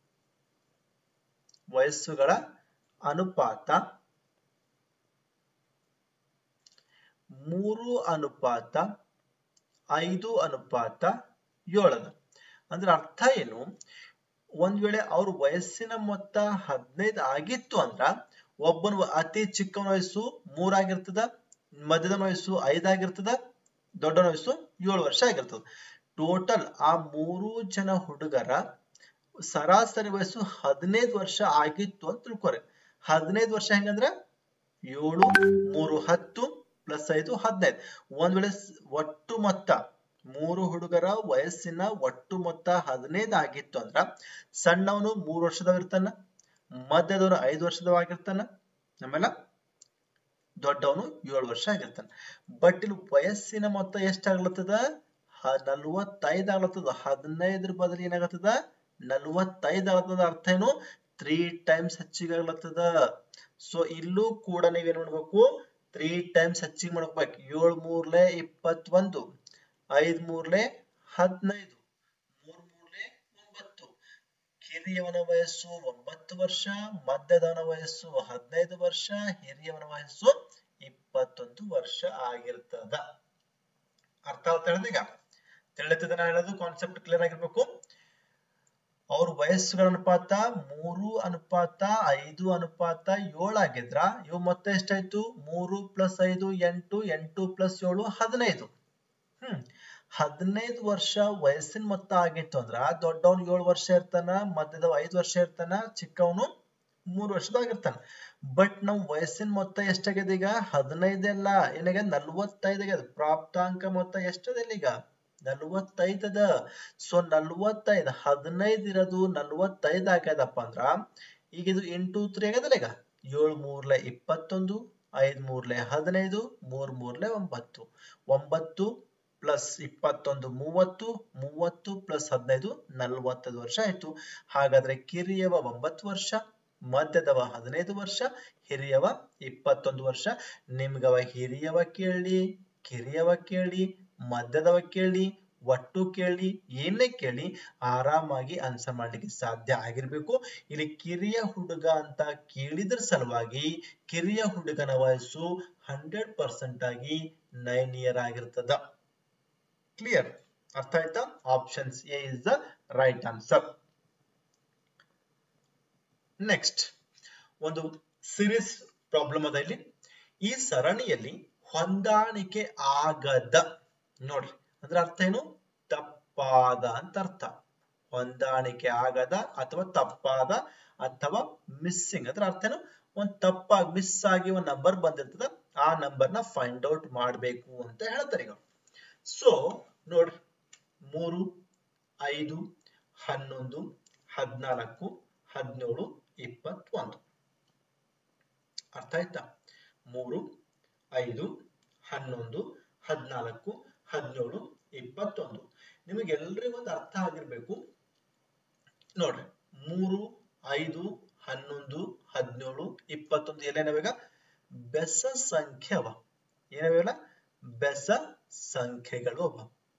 ವಯಸ್ಸುಗಳ ಅನುಪಾತ 3:5:7 ಅದ ಅಂದ್ರೆ ಅರ್ಥ ಏನು ಒಂದ್ ವೇಳೆ ಅವ್ರ ವಯಸ್ಸಿನ ಮೊತ್ತ 15 ಆಗಿತ್ತು ಅಂದ್ರ ಒಬ್ಬನ ಅತಿ ಚಿಕ್ಕವನ ವಯಸ್ಸು 3 ಆಗಿರ್ತದ ಮಧ್ಯದ ವಯಸ್ಸು 5 ಆಗಿರ್ತದ ದೊಡ್ಡನ ವಯಸ್ಸು 7 ವರ್ಷ ಆಗಿರ್ತದ ಟೋಟಲ್ ಆ 3 ಜನ ಹುಡುಗರ ಸರಾಸರಿ ವಯಸ್ಸು 15 ವರ್ಷ ಆಗಿತ್ತು ಅಂತ ತಿಳ್ಕೊರೆ 15 ವರ್ಷ ಹೆಂಗಂದ್ರ 7 3 10 ಪ್ಲಸ್ 5 15 ಒಂದ್ ವೇಳೆ ಒಟ್ಟು ಮೊತ್ತ 3 ಹುಡುಗರ ವಯಸ್ಸಿನ ಒಟ್ಟು ಮೊತ್ತ 15 ಆಗಿತ್ತು ಅಂದ್ರ ಸಣ್ಣವನು 3 ವರ್ಷದವ ಇರ್ತಾನ ಮಧ್ಯದವನು 5 ವರ್ಷದವಾಗಿರ್ತಾನ ಆಮೇಲೆ ದೊಡ್ಡವನು 7 ವರ್ಷ ಆಗಿರ್ತಾನ ಬಟ್ ಇಲ್ಲಿ ವಯಸ್ಸಿನ ಮೊತ್ತ ಎಷ್ಟಾಗ್ಲತ್ತದ 45 ಆಗ್ಲತ್ತದ 15 ಬದಲು ಏನಾಗತ್ತದ 45 ಆಗ್ಲತ್ತದ ಅರ್ಥ ಏನು 3 ಟೈಮ್ಸ್ ಹೆಚ್ಚಿಗೆ ಆಗ್ಲತ್ತದ ಸೊ ಇಲ್ಲೂ ಕೂಡ ನೀವೇನ್ ಮಾಡ್ಬೇಕು 3 ಟೈಮ್ಸ್ ಹೆಚ್ಚಿಗೆ ಮಾಡ್ಬೇಕು 7 ಮೂರ್ಲೆ 21 5 ಮೂರ್ಲೆ 15 3 ಮೂರ್ಲೆ 9 ಕಿರಿಯವನ ವಯಸ್ಸು 9 ವರ್ಷ ಮಧ್ಯದವನ ವಯಸ್ಸು 15 ವರ್ಷ ಹಿರಿಯವನ ವಯಸ್ಸು 21 ವರ್ಷ ಆಗಿರ್ತದ ಅರ್ಥ ಆಗ್ತಾ ಈಗ ತಿಳಿತದ ನಾನು ಹೇಳೋದು ಕಾನ್ಸೆಪ್ಟ್ ಕ್ಲಿಯರ್ ಆಗಿರ್ಬೇಕು ಅವ್ರ ವಯಸ್ಸುಗಳ ಅನುಪಾತ 3:5:7 ಆಗಿದ್ರ ಇವು ಮತ್ತೆ ಎಷ್ಟಾಯ್ತು 3 + 5 8 8 + 7 15 15 ವರ್ಷ ವಯಸ್ಸಿನ ಮೊತ್ತ ಆಗಿತ್ತು ಅಂದ್ರ ದೊಡ್ಡವನು 7 ವರ್ಷ ಇರ್ತಾನ ಮಧ್ಯದವ 5 ವರ್ಷ ಇರ್ತಾನ ಚಿಕ್ಕವನು 3 ವರ್ಷದಾಗಿರ್ತಾನ ಬಟ್ ನಮ್ ವಯಸ್ಸಿನ ಮೊತ್ತ ಎಷ್ಟಾಗಿದೆ ಈಗ 15 ಅಲ್ಲ ಏನಾಗ್ಯದ 45 ಆಗ್ಯದ ಪ್ರಾಪ್ತಾಂಕ ಮೊತ್ತ ಎಷ್ಟದ ಈಗ 45 ಅದ ಸೊ 45 15 ಇರೋದು 45 ಆಗ್ಯದಪ್ಪ ಅಂದ್ರ ಈಗ ಇದು 8 3 ಆಗ್ಯದಲ್ಲ ಈಗ 7 ಮೂರ್ಲೆ 21 5 ಮೂರ್ಲೆ 15 3 ಮೂರ್ಲೆ 9 9 ಪ್ಲಸ್ 21 30 30 ಪ್ಲಸ್ 15 45 ವರ್ಷ ಆಯ್ತು ಹಾಗಾದ್ರೆ ಕಿರಿಯವ 9 ವರ್ಷ ಮಧ್ಯದವ 15 ವರ್ಷ ಹಿರಿಯವ 21 ವರ್ಷ ನಿಮ್ಗವ ಹಿರಿಯವ ಕೇಳಿ ಕಿರಿಯವ ಕೇಳಿ ಮಧ್ಯದವ ಕೇಳಿ ಒಟ್ಟು ಕೇಳಿ ಏನೇ ಕೇಳಿ ಆರಾಮಾಗಿ ಆನ್ಸರ್ ಮಾಡ್ಲಿಕ್ಕೆ ಸಾಧ್ಯ ಆಗಿರ್ಬೇಕು ಇಲ್ಲಿ ಕಿರಿಯ ಹುಡುಗ ಅಂತ ಕೇಳಿದ್ರ ಸಲುವಾಗಿ ಕಿರಿಯ ಹುಡುಗನ ವಯಸ್ಸು 100% ಆಗಿ 9 ಇಯರ್ ಆಗಿರ್ತದ ಕ್ಲಿಯರ್ ಅರ್ಥ ಆಯ್ತಾ options A is the right answer next ಒಂದು ಸೀರೀಸ್ ಪ್ರಾಬ್ಲಮ್ ಅದ ಇಲ್ಲಿ ಈ ಸರಣಿಯಲ್ಲಿ ಹೊಂದಾಣಿಕೆ ಆಗದ ನೋಡ್ರಿ ಅಂದ್ರೆ ಅರ್ಥ ಏನು ತಪ್ಪಾದ ಅಂತ ಅರ್ಥ ಹೊಂದಾಣಿಕೆ ಆಗದ ಅಥವಾ ತಪ್ಪಾದ ಅಥವಾ ಮಿಸ್ಸಿಂಗ್ ಅದರ ಅರ್ಥನು ಒಂದು ತಪ್ಪಾಗಿ ಮಿಸ್ ಆಗಿ ಒಂದು ನಂಬರ್ ಬಂದಿರ್ತದ ಆ ನಂಬರ್ ನ ಫೈಂಡ್ ಔಟ್ ಮಾಡಬೇಕು ಅಂತ ಹೇಳ್ತಾರೆ ಈಗ. ಸೊ ನೋಡ್ರಿ 3 5 11 14 17 21 ಅರ್ಥ ಆಯ್ತಾ? 3 5 11 14 17 21 ನಿಮಗೆಲ್ಲರಿಗೂ ಒಂದು ಅರ್ಥ ಆಗಿರ್ಬೇಕು ನೋಡ್ರಿ. 3 5 11 17 21 ಎಲ್ಲೇನವಾಗ ಬೆಸ ಸಂಖ್ಯೆ ಅವ. ಏನವೆಲ್ಲ ಬೆಸ ಸಂಖ್ಯೆಗಳು ಅವ.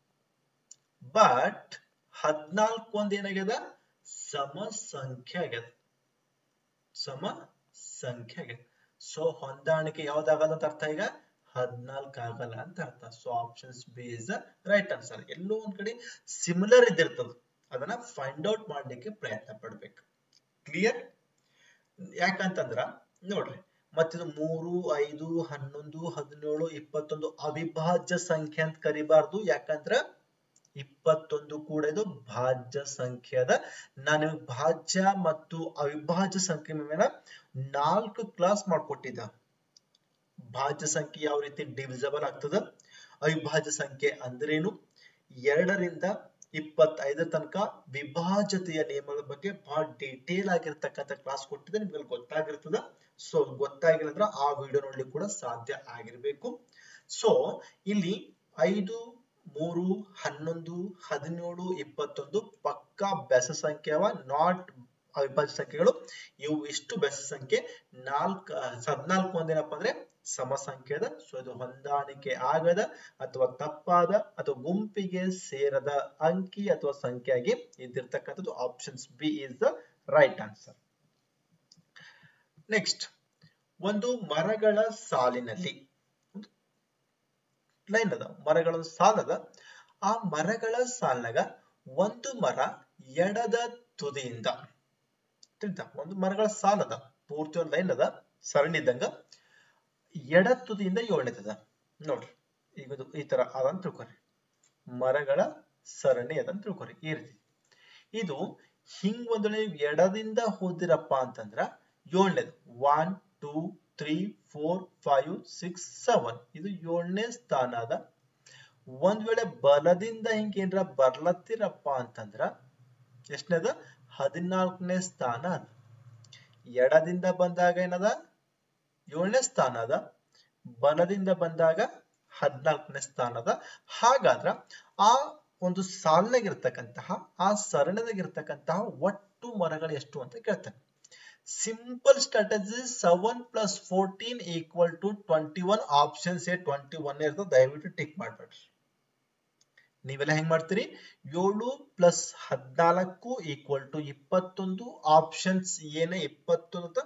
ಬಟ್ 14 ಒಂದ್ ಏನಾಗ್ಯದ ಸಮ ಸಂಖ್ಯೆ ಆಗ್ಯದ. ಸಮ ಸಂಖ್ಯೆ ಆಗ್ಯದ. ಸೊ ಹೊಂದಾಣಿಕೆ ಯಾವ್ದಾಗಲ್ಲ ಅಂತ ಅರ್ಥ ಈಗ 14 ಆಗಲ್ಲ ಅಂತ ಅರ್ಥ. So options B is the right answer. ಎಲ್ಲೋ ಒಂದ್ ಕಡೆ ಸಿಮಿಲರ್ ಇದ್ದಿರ್ತದ ಅದನ್ನ ಫೈಂಡ್ ಔಟ್ ಮಾಡ್ಲಿಕ್ಕೆ ಪ್ರಯತ್ನ ಪಡ್ಬೇಕು. ಕ್ಲಿಯರ್? ಯಾಕಂತಂದ್ರ ನೋಡ್ರಿ ಮತ್ತಿದು 3 5 11 17 21 ಅವಿಭಾಜ್ಯ ಸಂಖ್ಯೆ ಅಂತ ಕರಿಬಾರ್ದು. ಯಾಕಂದ್ರ 21 ಕೂಡ ಇದು ಭಾಜ್ಯ ಸಂಖ್ಯೆ ಅದ. ನಾನು ಭಾಜ್ಯ ಮತ್ತು ಅವಿಭಾಜ್ಯ ಸಂಖ್ಯೆ ಮೇಲೆ 4 ಕ್ಲಾಸ್ ಮಾಡ್ಕೊಟ್ಟಿದ್ದ. ಭಾಜ್ಯ ಸಂಖ್ಯೆ ಯಾವ ರೀತಿ ಡಿವಿಸಿಬಲ್ ಆಗ್ತದ, ಅವಿಭಾಜ್ಯ ಸಂಖ್ಯೆ ಅಂದ್ರೇನು, 2 ರಿಂದ 25 ತನಕ ವಿಭಾಜ್ಯತೆಯ ನಿಯಮಗಳ ಬಗ್ಗೆ ಬಹಳ ಡೀಟೇಲ್ ಆಗಿರ್ತಕ್ಕಂಥ ಕ್ಲಾಸ್ ಕೊಟ್ಟಿದ್ದೆ. ನಿಮ್ಗೆ ಗೊತ್ತಾಗಿರ್ತದ. ಸೊ ಗೊತ್ತಾಗಿಲ್ಲ ಅಂದ್ರೆ ಆ ವಿಡಿಯೋ ನೋಡ್ಲಿಕ್ಕೆ ಕೂಡ ಸಾಧ್ಯ ಆಗಿರ್ಬೇಕು. ಸೊ ಇಲ್ಲಿ 5 3 11 17 21 ಪಕ್ಕಾ ಬೆಸ ಸಂಖ್ಯೆ ಅವ, ನಾಟ್ ಅವಿಭಾಜ್ಯ ಸಂಖ್ಯೆಗಳು. ಇವು ಇಷ್ಟು ಬೆಸ ಸಂಖ್ಯೆ. 14 ಒಂದೇನಪ್ಪ ಅಂದ್ರೆ ಸಮ ಸಂಖ್ಯೆ ಅದ. ಸೊ ಇದು ಹೊಂದಾಣಿಕೆ ಆಗದ ಅಥವಾ ತಪ್ಪಾದ ಅಥವಾ ಗುಂಪಿಗೆ ಸೇರದ ಅಂಕಿ ಅಥವಾ ಸಂಖ್ಯೆಯಾಗಿ ಇದ್ದಿರ್ತಕ್ಕಂಥದ್ದು. Options B is the right answer. Next, ಒಂದು ಮರಗಳ ಸಾಲಿನಲ್ಲಿ ಲೈನ್ ಅದ, ಮರಗಳ ಸಾಲದ. ಆ ಮರಗಳ ಸಾಲಿನಾಗ ಒಂದು ಮರ ಎಡದ ತುದಿಯಿಂದ ಒಂದು ಮರಗಳ ಸಾಲದ ಪೂರ್ತಿ ಒಂದು ಲೈನ್ ಅದ, ಸರಣಿ ಇದ್ದಂಗ. ಎಡ ತುದಿಯಿಂದ 7ನೇದದ ನೋಡ್ರಿ. ಈಗ ಈ ತರ ಅದಂತ ತಿಳ್ಕೊರಿ, ಮರಗಳ ಸರಣಿ ಅದಂತ ತಿಳ್ಕೊರಿ. ಈ ರೀತಿ ಇದು ಹಿಂಗ್ ಒಂದು ನೀವು ಎಡದಿಂದ ಹೋದಿರಪ್ಪ ಅಂತಂದ್ರ 7ನೇದು 1 2 3 4 5 6 7 ಇದು 7ನೇ ಸ್ಥಾನ ಅದ. ಒಂದ್ ವೇಳೆ ಬಲದಿಂದ ಹಿಂಗ ಏನ್ರ ಬರ್ಲತ್ತಿರಪ್ಪ ಅಂತಂದ್ರ ಎಷ್ಟನೇದ 14ನೇ ಸ್ಥಾನ ಅದ. ಎಡದಿಂದ ಬಂದಾಗ ಏನದ 7ನೇ ಸ್ಥಾನ ಅದ, ಬಲದಿಂದ ಬಂದಾಗ 14ನೇ ಸ್ಥಾನ ಅದ. ಹಾಗಾದ್ರ ಆ ಒಂದು ಸಾಲಿನಾಗಿರ್ತಕ್ಕಂತಹ ಆ ಸರಣಿಯಾಗಿರ್ತಕ್ಕಂತಹ ಒಟ್ಟು ಮರಗಳು ಎಷ್ಟು ಅಂತ ಕೇಳ್ತಾನೆ. Simple strategy 7 + 14 = 21. ಆಪ್ಷನ್ಸ್ ಎ 21 ಇರ್ತದೆ. ದಯವಿಟ್ಟು ಟಿಕ್ ಮಾಡ್ಬೇಡ್ರಿ. ನೀವೆಲ್ಲ ಹೆಂಗ್ ಮಾಡ್ತೀರಿ, 7 + 14 = 21. ಆಪ್ಷನ್ಸ್ ಏನೇ 21 ಅಂತ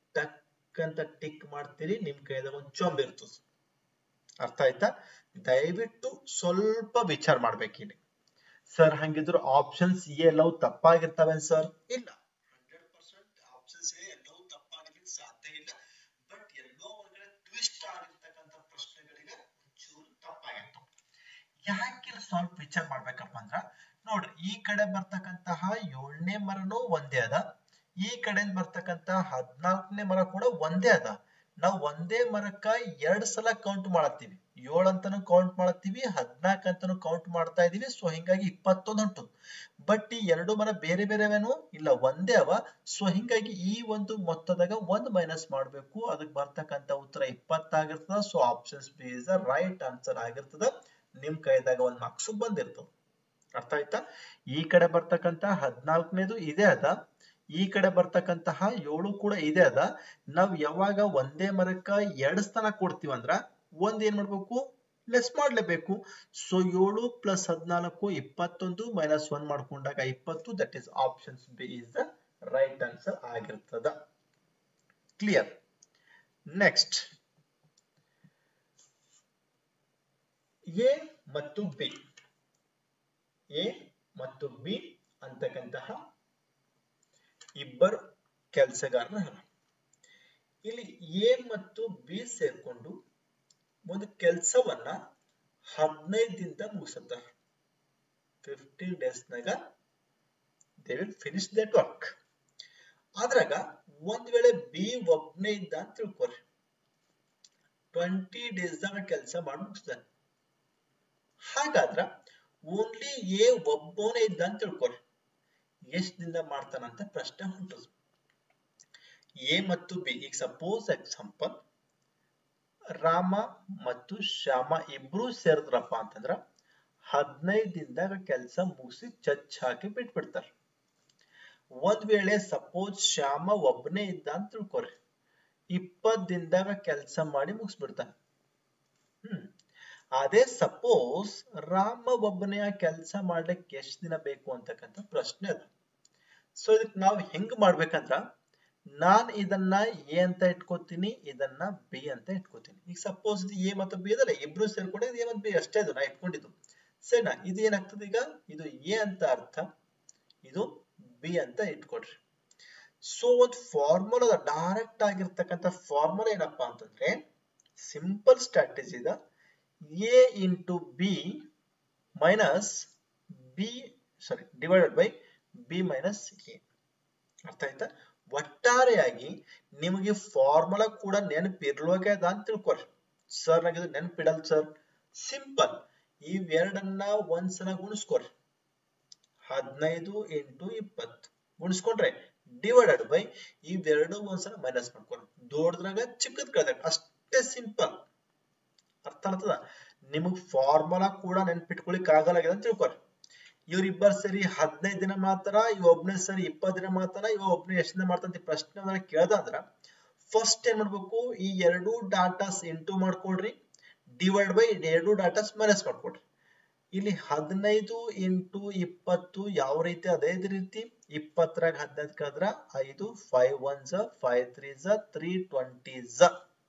ಟಕ್ ಅಂತ ಟಿಕ್ ಮಾಡ್ತೀರಿ. ನಿಮ್ ಕೈದಾಗ ಒಂದು ಚೊಂಬ್ ಇರ್ತದೆ. ಅರ್ಥ ಆಯ್ತಾ? ದಯವಿಟ್ಟು ಸ್ವಲ್ಪ ವಿಚಾರ ಮಾಡ್ಬೇಕಿಲ್ಲಿ. ಸರ್ ಹಂಗಿದ್ರು ಆಪ್ಷನ್ಸ್ ಎ ಎಲ್ಲವೂ ತಪ್ಪಾಗಿರ್ತವೆ ಸರ್? ಇಲ್ಲ, 100% ಆಪ್ಷನ್ಸ್ ಎ ಎಲ್ಲವೂ ತಪ್ಪಾಗಿರ್ಲಿಕ್ಕೆ ಸಾಧ್ಯ ಇಲ್ಲ. ಬಟ್ ಎಲ್ಲೋ ಒಂದ್ಕಡೆ ಟ್ವಿಸ್ಟ್ ಆಗಿರ್ತಕ್ಕಂಥ ಪ್ರಶ್ನೆಗಳಿಗೆ ಚೂರು ತಪ್ಪಾಗಿರ್ತವೆ. ಯಾಕೆ ಸ್ವಲ್ಪ ವಿಚಾರ ಮಾಡ್ಬೇಕಪ್ಪ ಅಂದ್ರ ನೋಡ್ರಿ, ಈ ಕಡೆ ಬರ್ತಕ್ಕಂತಹ 7ನೇ ಮರನೂ ಒಂದೇ ಅದ, ಈ ಕಡೆ ಬರ್ತಕ್ಕಂತ 14ನೇ ಮರ ಕೂಡ ಒಂದೇ ಅದ. ನಾವು ಒಂದೇ ಮರಕ್ಕ 2 ಸಲ ಕೌಂಟ್ ಮಾಡತ್ತೀವಿ. 7 ಅಂತಾನು ಕೌಂಟ್ ಮಾಡತ್ತೀವಿ, 14 ಅಂತಾನು ಕೌಂಟ್ ಮಾಡ್ತಾ ಇದೀವಿ. ಸೊ ಹಿಂಗಾಗಿ 21 ಉಂಟು. ಬಟ್ ಈ 2 ಮರ ಬೇರೆ ಬೇರೆವೇನು ಇಲ್ಲ, ಒಂದೇ ಅವ. ಸೊ ಹಿಂಗಾಗಿ ಈ ಒಂದು ಮೊತ್ತದಾಗ 1 ಮೈನಸ್ ಮಾಡ್ಬೇಕು. ಅದಕ್ಕೆ ಬರ್ತಕ್ಕಂತ ಉತ್ತರ 20 ಆಗಿರ್ತದ. So options B is the right answer ಆಗಿರ್ತದ. ನಿಮ್ ಕೈದಾಗ 1 ಮಾರ್ಕ್ಸ್ ಬಂದಿರ್ತದ. ಅರ್ಥ ಆಯ್ತಾ? ಈ ಕಡೆ ಬರ್ತಕ್ಕಂತ 14ನೇದು ಇದೇ ಅದ, ಈ ಕಡೆ ಬರ್ತಕ್ಕಂತಹ 7 ಕೂಡ ಇದೆ ಅದ. ನಾವ್ ಯಾವಾಗ ಒಂದೇ ಮರಕ್ಕ 2 ಸ್ಥಾನ ಕೊಡ್ತೀವಿ ಅಂದ್ರ ಒಂದ್ ಏನ್ ಮಾಡ್ಬೇಕು, ಲೆಸ್ ಮಾಡ್ಲೇಬೇಕು. ಸೊ 7 + 14 21 - 1 ಮಾಡ್ಕೊಂಡಾಗ 20. That is options B is the right answer ಆಗಿರ್ತದ. ಕ್ಲಿಯರ್? ನೆಕ್ಸ್ಟ್, ಎ ಮತ್ತು ಬಿ, ಎ ಮತ್ತು ಬಿ ಅಂತಕ್ಕಂತಹ ಇಬ್ಬರು ಕೆಲಸಗಾರರು. ಇಲ್ಲಿ ಎ ಮತ್ತು ಬಿ ಸೇರ್ಕೊಂಡು ಒಂದು ಕೆಲಸವನ್ನ 15 ದಿನದ ಮುಗಿಸುತ್ತಾರೆ. 15 ಡೇಸ್ನಾಗ they will finish that work. ಅದ್ರಾಗ ಒಂದ್ ವೇಳೆ ಬಿ ಒಬ್ನೇ ಇದ್ದ ಅಂತ ತಿಳ್ಕೊರಿ, 20 ಡೇಸ್ದಾಗ ಕೆಲಸ ಮಾಡಿ ಮುಗಿಸ್ತಾನೆ. ಹಾಗಾದ್ರ ಓನ್ಲಿ ಎ ಒಬ್ಬನೇ ಇದ್ದ ಅಂತ ತಿಳ್ಕೊರಿ, ಎಷ್ಟ್ ದಿನ ಮಾಡ್ತಾನಂತ ಪ್ರಶ್ನೆ ಹೊಂಟದು. ಎ ಮತ್ತು ಬಿ, ಈಗ ಸಪೋಸ್ ಎಕ್ಸಾಂಪಲ್ ರಾಮ ಮತ್ತು ಶ್ಯಾಮ ಇಬ್ರು ಸೇರಿದ್ರಪ್ಪ ಅಂತಂದ್ರ 15 ದಿನದಾಗ ಕೆಲಸ ಮುಗಿಸಿ ಚಚ್ ಹಾಕಿ ಬಿಟ್ಬಿಡ್ತಾರ. ಒಂದ್ ವೇಳೆ ಸಪೋಸ್ ಶ್ಯಾಮ ಒಬ್ಬನೇ ಇದ್ದ ಅಂತ ತಿಳ್ಕೊರಿ, 20 ದಿನದಾಗ ಕೆಲಸ ಮಾಡಿ ಮುಗಿಸ್ಬಿಡ್ತಾನ. ಅದೇ ಸಪೋಸ್ ರಾಮ ಒಬ್ಬನೇ ಕೆಲಸ ಮಾಡ್ಲಿಕ್ಕೆ ಎಷ್ಟ್ ದಿನ ಬೇಕು ಅಂತಕ್ಕಂಥ ಪ್ರಶ್ನೆ ಅದ. ಸೊ ಇದಕ್ಕೆ ನಾವು ಹೆಂಗ್ ಮಾಡ್ಬೇಕಂದ್ರ, ನಾನ್ ಇದನ್ನ ಎ ಅಂತ ಇಟ್ಕೋತೀನಿ, ಇದನ್ನ ಬಿ ಅಂತ ಇಟ್ಕೋತೀನಿ. ಈಗ ಸಪೋಸ್ ಇದು ಎ ಮತ್ತು ಬಿ ಅದಲ್ಲ, ಇಬ್ರು ಸೇರ್ಕೊಂಡೆ ಎ ಮತ್ತು ಬಿ ಅಷ್ಟೇ ಅದು ನಾ ಇಟ್ಕೊಂಡಿದ್ದು. ಸರಿನಾ? ಇದು ಏನಾಗ್ತದೆ, ಈಗ ಇದು ಎ ಅಂತ ಅರ್ಥ, ಇದು ಬಿ ಅಂತ ಇಟ್ಕೊಡ್ರಿ. ಸೊ ಒಂದು ಫಾರ್ಮುಲಾ, ಡೈರೆಕ್ಟ್ ಆಗಿರ್ತಕ್ಕಂಥ ಫಾರ್ಮುಲಾ ಏನಪ್ಪಾ ಅಂತಂದ್ರೆ, ಸಿಂಪಲ್ ಸ್ಟ್ರಾಟಜಿ ಇದ, A into B minus B divided by B minus A. ಅರ್ಥ ಆಯ್ತಾ? ಒಟ್ಟಾರೆಯಾಗಿ ನಿಮಗೆ ಫಾರ್ಮುಲಾ ಕೂಡ ನೆನಪಿರ್ಲೋಗ್ಯದ ಅಂತ ತಿಳ್ಕೊರಿ. ಸರ್ ನನಗೆ ಇದು ನೆನಪಿಡಲ್ ಸರ್, ಸಿಂಪಲ್, ಇವೆರಡನ್ನ ಒಂದ್ಸಲ ಗುಣಿಸ್ಕೊರಿ. 15 ಇಂಟು 20 ಗುಣಿಸ್ಕೊಂಡ್ರೆ ಡಿವೈಡೆಡ್ ಬೈ ಇವೆರಡು ಒಂದ್ಸಲ ಮೈನಸ್ ಮಾಡ್ಕೊರಿ. ದೊಡ್ಡದ್ರಾಗ ಚಿಕ್ಕದ್ ಕಳ್ದಾಗ, ಅಷ್ಟೇ ಸಿಂಪಲ್. ಅರ್ಥ ಆಗ್ತದ? ನಿಮಗ್ ಫಾರ್ಮುಲಾ ಕೂಡ ನೆನ್ಪಿಟ್ಕೊಳಿಕ್ ಆಗಲಾಗಿದೆ ಅಂತ ತಿಳ್ಕೊರಿ. ಇವ್ರಿಬ್ಬರು ಸರಿ 15 ದಿನ ಮಾಡ್ತಾರ, ಇವ ಒಬ್ನೇ ಸರಿ 20 ದಿನ ಮಾಡ್ತಾನ, ಇವ ಒಬ್ನೇ ಎಷ್ಟು ದಿನ ಮಾಡ್ತಾನ ಪ್ರಶ್ನೆ ಕೇಳ್ದ ಅಂದ್ರ ಫಸ್ಟ್ ಏನ್ ಮಾಡ್ಬೇಕು, ಈ ಎರಡು ಡಾಟಾಸ್ ಇಂಟು ಮಾಡ್ಕೊಡ್ರಿ, ಡಿವೈಡ್ ಬೈ ಎರಡು ಡಾಟಾಸ್ ಮೈನಸ್ ಮಾಡ್ಕೊಡ್ರಿ. ಇಲ್ಲಿ 15 ಇಂಟು 20 ಯಾವ ರೀತಿ ಅದೇ ರೀತಿ 20ರಾಗ 15 ಕಳೆದ್ರ 5, 5 1s 5 3s 320s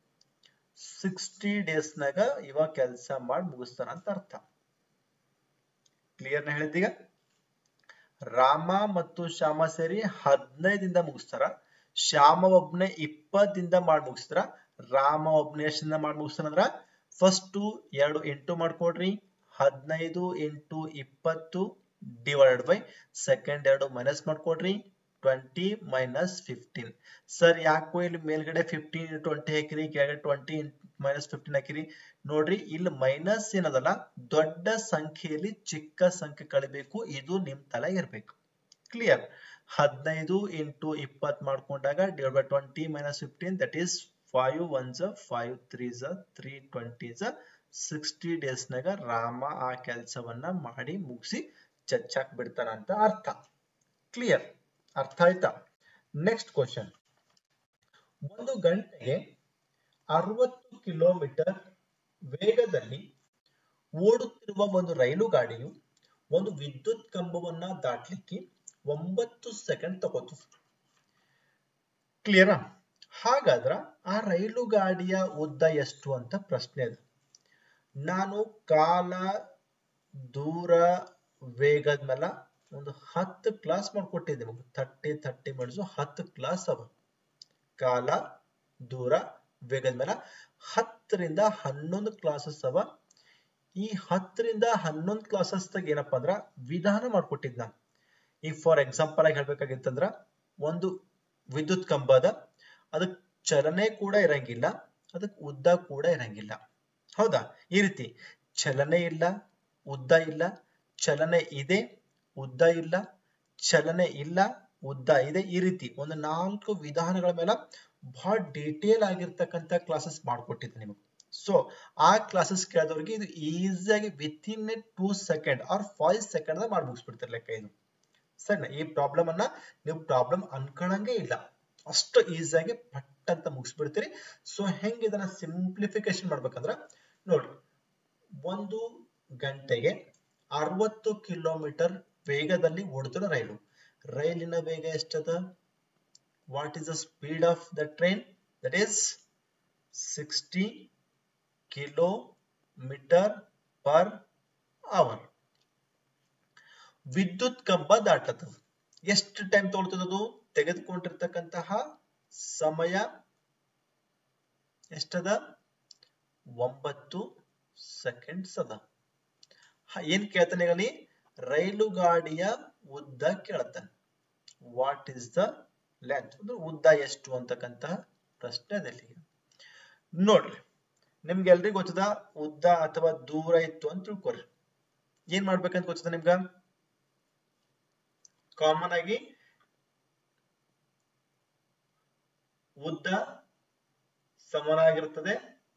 60 ಡೇಸ್ ನಾಗ ಇವ ಕೆಲಸ ಮಾಡಿ ಮುಗಿಸ್ತಾನ ಅಂತ ಅರ್ಥ. ಕ್ಲಿಯರ್ ನ ಹೇಳಿದ್ದೀಗ? ರಾಮ ಮತ್ತು ಶ್ಯಾಮ ಸೇರಿ 15 ದಿಂದ ಮುಗಿಸ್ತಾರ, ಶ್ಯಾಮ ಒಬ್ನೇ 20 ದಿಂದ ಮಾಡಿ ಮುಗಿಸ್ತಾರ, ರಾಮ ಒಬ್ನೇ ಎಷ್ಟಿಂದ ಮಾಡಿ ಮುಗಿಸ್ತಾನಂದ್ರ ಫಸ್ಟ್ ಎರಡು ಇಂಟು ಮಾಡ್ಕೊಡ್ರಿ, 15 ಇಂಟು 20 ಡಿವೈಡೆಡ್ ಬೈ ಸೆಕೆಂಡ್ ಎರಡು ಮೈನಸ್ ಮಾಡ್ಕೊಡ್ರಿ, 20 ಮೈನಸ್ 15. ಸರ್ ಯಾಕೋ ಇಲ್ಲಿ ಮೇಲ್ಗಡೆ 15 20 ಹಾಕಿರಿ, ಕೆಳಗಡೆ 20 ಮೈನಸ್ 15 ಹಾಕಿರಿ? ನೋಡ್ರಿ, ಇಲ್ಲಿ ಮೈನಸ್ ಏನದಲ್ಲ, ದೊಡ್ಡ ಸಂಖ್ಯೆಯಲ್ಲಿ ಚಿಕ್ಕ ಸಂಖ್ಯೆ ಕಳಿಬೇಕು, ಇದು ನಿಮ್ ತಲೆ ಇರ್ಬೇಕು. ಕ್ಲಿಯರ್? 15 ಇಂಟು 20 ಮಾಡ್ಕೊಂಡಾಗ divide by 20 minus 15, that is 5 1s 5 3s 320s 60 days ನಾಗ ರಾಮ ಆ ಕೆಲಸವನ್ನ ಮಾಡಿ ಮುಗಿಸಿ ಚಚ್ಚಾಕ್ ಬಿಡ್ತಾನ ಅಂತ ಅರ್ಥ. ಕ್ಲಿಯರ್? ಅರ್ಥ ಆಯ್ತಾ? Next question. ಒಂದು ಗಂಟೆಗೆ 60 ಕಿಲೋಮೀಟರ್ ವೇಗದಲ್ಲಿ ಓಡುತ್ತಿರುವ ಒಂದು ರೈಲು ಗಾಡಿಯು ಒಂದು ವಿದ್ಯುತ್ ಕಂಬವನ್ನ ದಾಟ್ಲಿಕ್ಕೆ 9 ಸೆಕೆಂಡ್ ತಗೋತು. ಕ್ಲಿಯರಾ? ಹಾಗಾದ್ರ ಆ ರೈಲು ಗಾಡಿಯ ಉದ್ದ ಎಷ್ಟು ಅಂತ ಪ್ರಶ್ನೆ ಇದೆ. ನಾನು ಕಾಲ, ದೂರ, ವೇಗದ ಮೇಲೆ ಒಂದು 10 ಕ್ಲಾಸ್ ಮಾಡ್ಕೊಟ್ಟಿದ್ದೆ. 30 ಮಾಡಿಸು 10 ಕ್ಲಾಸ್ ಅವ. ಕಾಲ, ದೂರ, ವೇಗದ ಮೇಲೆ 10ರಿಂದ 11 ಕ್ಲಾಸಸ್ ಅವ. ಈ 10ರಿಂದ 11 ಕ್ಲಾಸಸ್ ಏನಪ್ಪಾ ಅಂದ್ರ ವಿಧಾನ ಮಾಡ್ಕೊಟ್ಟಿದ್ ನಾನು. ಈಗ ಫಾರ್ ಎಕ್ಸಾಂಪಲ್ ಆಗಿ ಹೇಳ್ಬೇಕಾಗಿತ್ತಂದ್ರ, ಒಂದು ವಿದ್ಯುತ್ ಕಂಬ ಅದ, ಅದಕ್ ಚಲನೆ ಕೂಡ ಇರಂಗಿಲ್ಲ, ಅದಕ್ ಉದ್ದ ಕೂಡ ಇರಂಗಿಲ್ಲ. ಹೌದಾ? ಈ ರೀತಿ ಚಲನೆ ಇಲ್ಲ, ಉದ್ದ ಇಲ್ಲ, ಚಲನೆ ಇದೆ, ಉದ್ದ ಇಲ್ಲ, ಚಲನೆ ಇಲ್ಲ, ಉದ್ದ ಇದೆ. ಈ ರೀತಿ ಒಂದು 4 ವಿಧಾನಗಳ ಮೇಲೆ ಬಹಳ ಡೀಟೇಲ್ ಆಗಿರ್ತಕ್ಕಂಥ ಕ್ಲಾಸಸ್ ಮಾಡ್ಕೊಟ್ಟಿದ್ದೆ ನಿಮಗೆ. ಸೊ ಆ ಕ್ಲಾಸಸ್ ಕೇಳಿದವ್ರಿಗೆ ಇದು ಈಸಿಯಾಗಿ ವಿತಿನ್ 2 ಸೆಕೆಂಡ್ ಆರ್ 5 ಸೆಕೆಂಡ್ ಮಾಡಿ ಮುಗಿಸ್ಬಿಡ್ತಾರೆ ಲೆಕ್ಕ ಇದು. ಸರಿನಾ? ಈ ಪ್ರಾಬ್ಲಮ್ ಅನ್ನ ನೀವು ಪ್ರಾಬ್ಲಮ್ ಅನ್ಕೊಳಂಗೆ ಇಲ್ಲ, ಅಷ್ಟು ಈಸಿಯಾಗಿ ಪಟ್ ಅಂತ ಮುಗಿಸ್ಬಿಡ್ತೀರಿ. ಸೊ ಹೆಂಗ್ ಇದನ್ನ ಸಿಂಪ್ಲಿಫಿಕೇಶನ್ ಮಾಡ್ಬೇಕಂದ್ರ ನೋಡ್ರಿ, ಒಂದು ಗಂಟೆಗೆ 60 ಕಿಲೋಮೀಟರ್ ವೇಗದಲ್ಲಿ ಓಡುತ್ತಿರೋ ರೈಲು. ರೈಲಿನ ವೇಗ ಎಷ್ಟದ? What is the speed of the train? That is 60 kilometre per hour. ವಿದ್ಯುತ್ ಕಂಬ ದಾಟತದ. ಎಷ್ಟು ಟೈಮ್ ತಗೊಳ್ತದದು? ತೆಗೆದುಕೊಂಡಿರ್ತಕ್ಕಂತಹ ಸಮಯ ಎಷ್ಟದ? 9 ಸೆಕೆಂಡ್ಸ್ ಅದ. ಏನ್ ಕೇಳ್ತಾನೆ? ರೈಲು ಗಾಡಿಯ ಉದ್ದ ಕೇಳ್ತಾನೆ. ವಾಟ್ ಇಸ್ ದ ಲೆಂತ್, ಉದ್ದ ಎಷ್ಟು ಅಂತಕ್ಕಂತಹ ಪ್ರಶ್ನೆ ಅದಲ್ಲಿ. ನೋಡ್ರಿ ನಿಮ್ಗೆ ಎಲ್ರಿಗೂ ಗೊತ್ತದ ಉದ್ದ ಅಥವಾ ದೂರ ಇತ್ತು ಅಂತ ತಿಳ್ಕೊರಿ. ಏನ್ ಮಾಡ್ಬೇಕಂತ ಗೊತ್ತದ ನಿಮ್ಗ? ಕಾಮನ್ ಆಗಿ ಉದ್ದ ಸಮನಾಗಿರುತ್ತದೆ.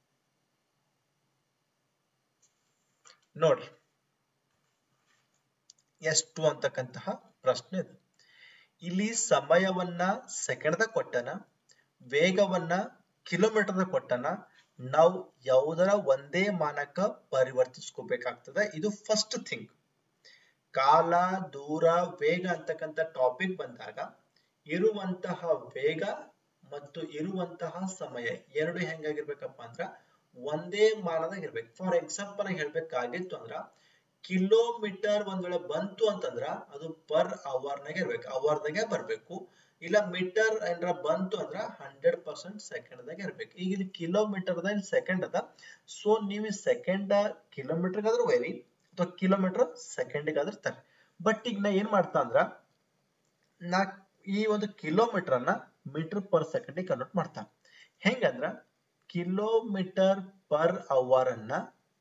ನೋಡ್ರಿ ಎಷ್ಟು ಅಂತಕ್ಕಂತಹ ಪ್ರಶ್ನೆ ಇದೆ. ಇಲ್ಲಿ ಸಮಯವನ್ನ ಸೆಕೆಂಡ್ದಾಗ ಕೊಟ್ಟನ, ವೇಗವನ್ನ ಕಿಲೋಮೀಟರ್ ಕೊಟ್ಟನ. ನಾವು ಯಾವುದರ ಒಂದೇ ಮಾನಕ ಪರಿವರ್ತಿಸ್ಕೋಬೇಕಾಗ್ತದೆ. ಇದು ಫಸ್ಟ್ ಥಿಂಗ್. ಕಾಲ, ದೂರ, ವೇಗ ಅಂತಕ್ಕಂಥ ಟಾಪಿಕ್ ಬಂದಾಗ ಇರುವಂತಹ ವೇಗ ಮತ್ತು ಇರುವಂತಹ ಸಮಯ ಎರಡು ಹೆಂಗಾಗಿರ್ಬೇಕಪ್ಪ ಅಂದ್ರ ಒಂದೇ ಮಾನದಾಗ ಇರ್ಬೇಕು. ಫಾರ್ ಎಕ್ಸಾಂಪಲ್ ಆಗಿ ಹೇಳ್ಬೇಕಾಗಿತ್ತು ಅಂದ್ರ ಕಿಲೋಮೀಟರ್ ಒಂದ್ ವೇಳೆ ಬಂತು ಅಂತಂದ್ರ ಅದು ಪರ್ ಅವರ್ನಾಗ ಇರ್ಬೇಕು, ಅವರ್ದಾಗೆ ಬರ್ಬೇಕು. ಇಲ್ಲ ಮೀಟರ್ ಏನಾರ ಬಂತು ಅಂದ್ರ 100% ಸೆಕೆಂಡ್ದಾಗ ಇರ್ಬೇಕು. ಈಗ ಇಲ್ಲಿ ಕಿಲೋಮೀಟರ್ ಅದ, ಇಲ್ಲಿ ಸೆಕೆಂಡ್ ಅದ. ಸೊ ನೀವು ಸೆಕೆಂಡ್ ಕಿಲೋಮೀಟರ್ಗಾದ್ರೂ ಒಯ್ರಿ ಅಥವಾ ಕಿಲೋಮೀಟರ್ ಸೆಕೆಂಡ್ಗಾದ್ರೂ ತರ್ರಿ. ಬಟ್ ಈಗ ನಾ ಏನ್ ಮಾಡ್ತಾ ಅಂದ್ರ ನಾ ಈ ಒಂದು ಕಿಲೋಮೀಟರ್ ಅನ್ನ ಮೀಟರ್ ಪರ್ ಸೆಕೆಂಡ್ ಕನ್ವರ್ಟ್ ಮಾಡ್ತಾ. ಹೆಂಗಂದ್ರ ಕಿಲೋಮೀಟರ್ ಪರ್ ಅವರ್ ಅನ್ನ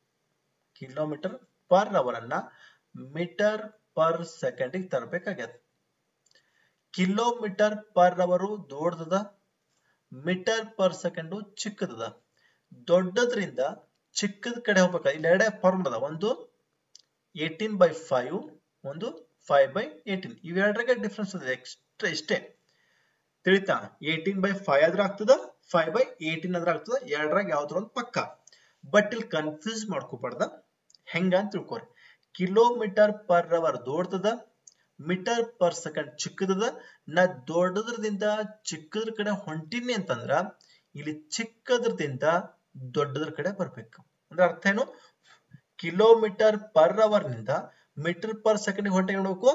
ಮೀಟರ್ ಪರ್ ಸೆಕೆಂಡ್ ತರಬೇಕಾಗ್ಯದ. ಕಿಲೋಮೀಟರ್ ಪರ್ ಅವರು ದೊಡ್ಡದ, ಮೀಟರ್ ಪರ್ ಸೆಕೆಂಡ್ ಚಿಕ್ಕದದ. ದೊಡ್ಡದ್ರಿಂದ ಚಿಕ್ಕದ ಕಡೆ ಹೋಗ್ಬೇಕ. ಇಲ್ಲಿ ಎರಡೇ ಫಾರ್ಮ್ ಅದ, ಒಂದು 18/5, ಒಂದು 5/18. ಇವೆರಡರಾಗ ಡಿಫ್ರೆನ್ಸ್ ಇದೆ, ಇಷ್ಟೇ ತಿಳಿತಾ. 18/5 ಆದ್ರೂ ಆಗ್ತದ, 5/18 ಆದ್ರೂ ಆಗ್ತದ. ಎರಡರಾಗ ಯಾವ್ದ್ರ ಒಂದು ಪಕ್ಕ. ಬಟ್ ಇಲ್ಲಿ ಕನ್ಫ್ಯೂಸ್ ಮಾಡ್ಕೋಬಾರ್ದ. ಹೆಂಗ ಅಂತ ತಿಳ್ಕೊರಿ. ಕಿಲೋಮೀಟರ್ ಪರ್ ಅವರ್ ದೊಡ್ಡದ, ಮೀಟರ್ ಪರ್ ಸೆಕೆಂಡ್ ಚಿಕ್ಕದದ. ನಾ ದೊಡ್ಡದ್ರದಿಂದ ಚಿಕ್ಕದ್ರ ಕಡೆ ಹೊಂಟಿನಿ ಅಂತಂದ್ರ ಇಲ್ಲಿ ಚಿಕ್ಕದ್ರದಿಂದ ದೊಡ್ಡದ್ರ ಕಡೆ ಬರ್ಬೇಕು. ಅಂದ್ರೆ ಅರ್ಥ ಏನು? ಕಿಲೋಮೀಟರ್ ಪರ್ ಅವರ್ ನಿಂದ ಮೀಟರ್ ಪರ್ ಸೆಕೆಂಡ್ ಹೊಂಟೆ ನೋಡ್ಬೇಕು,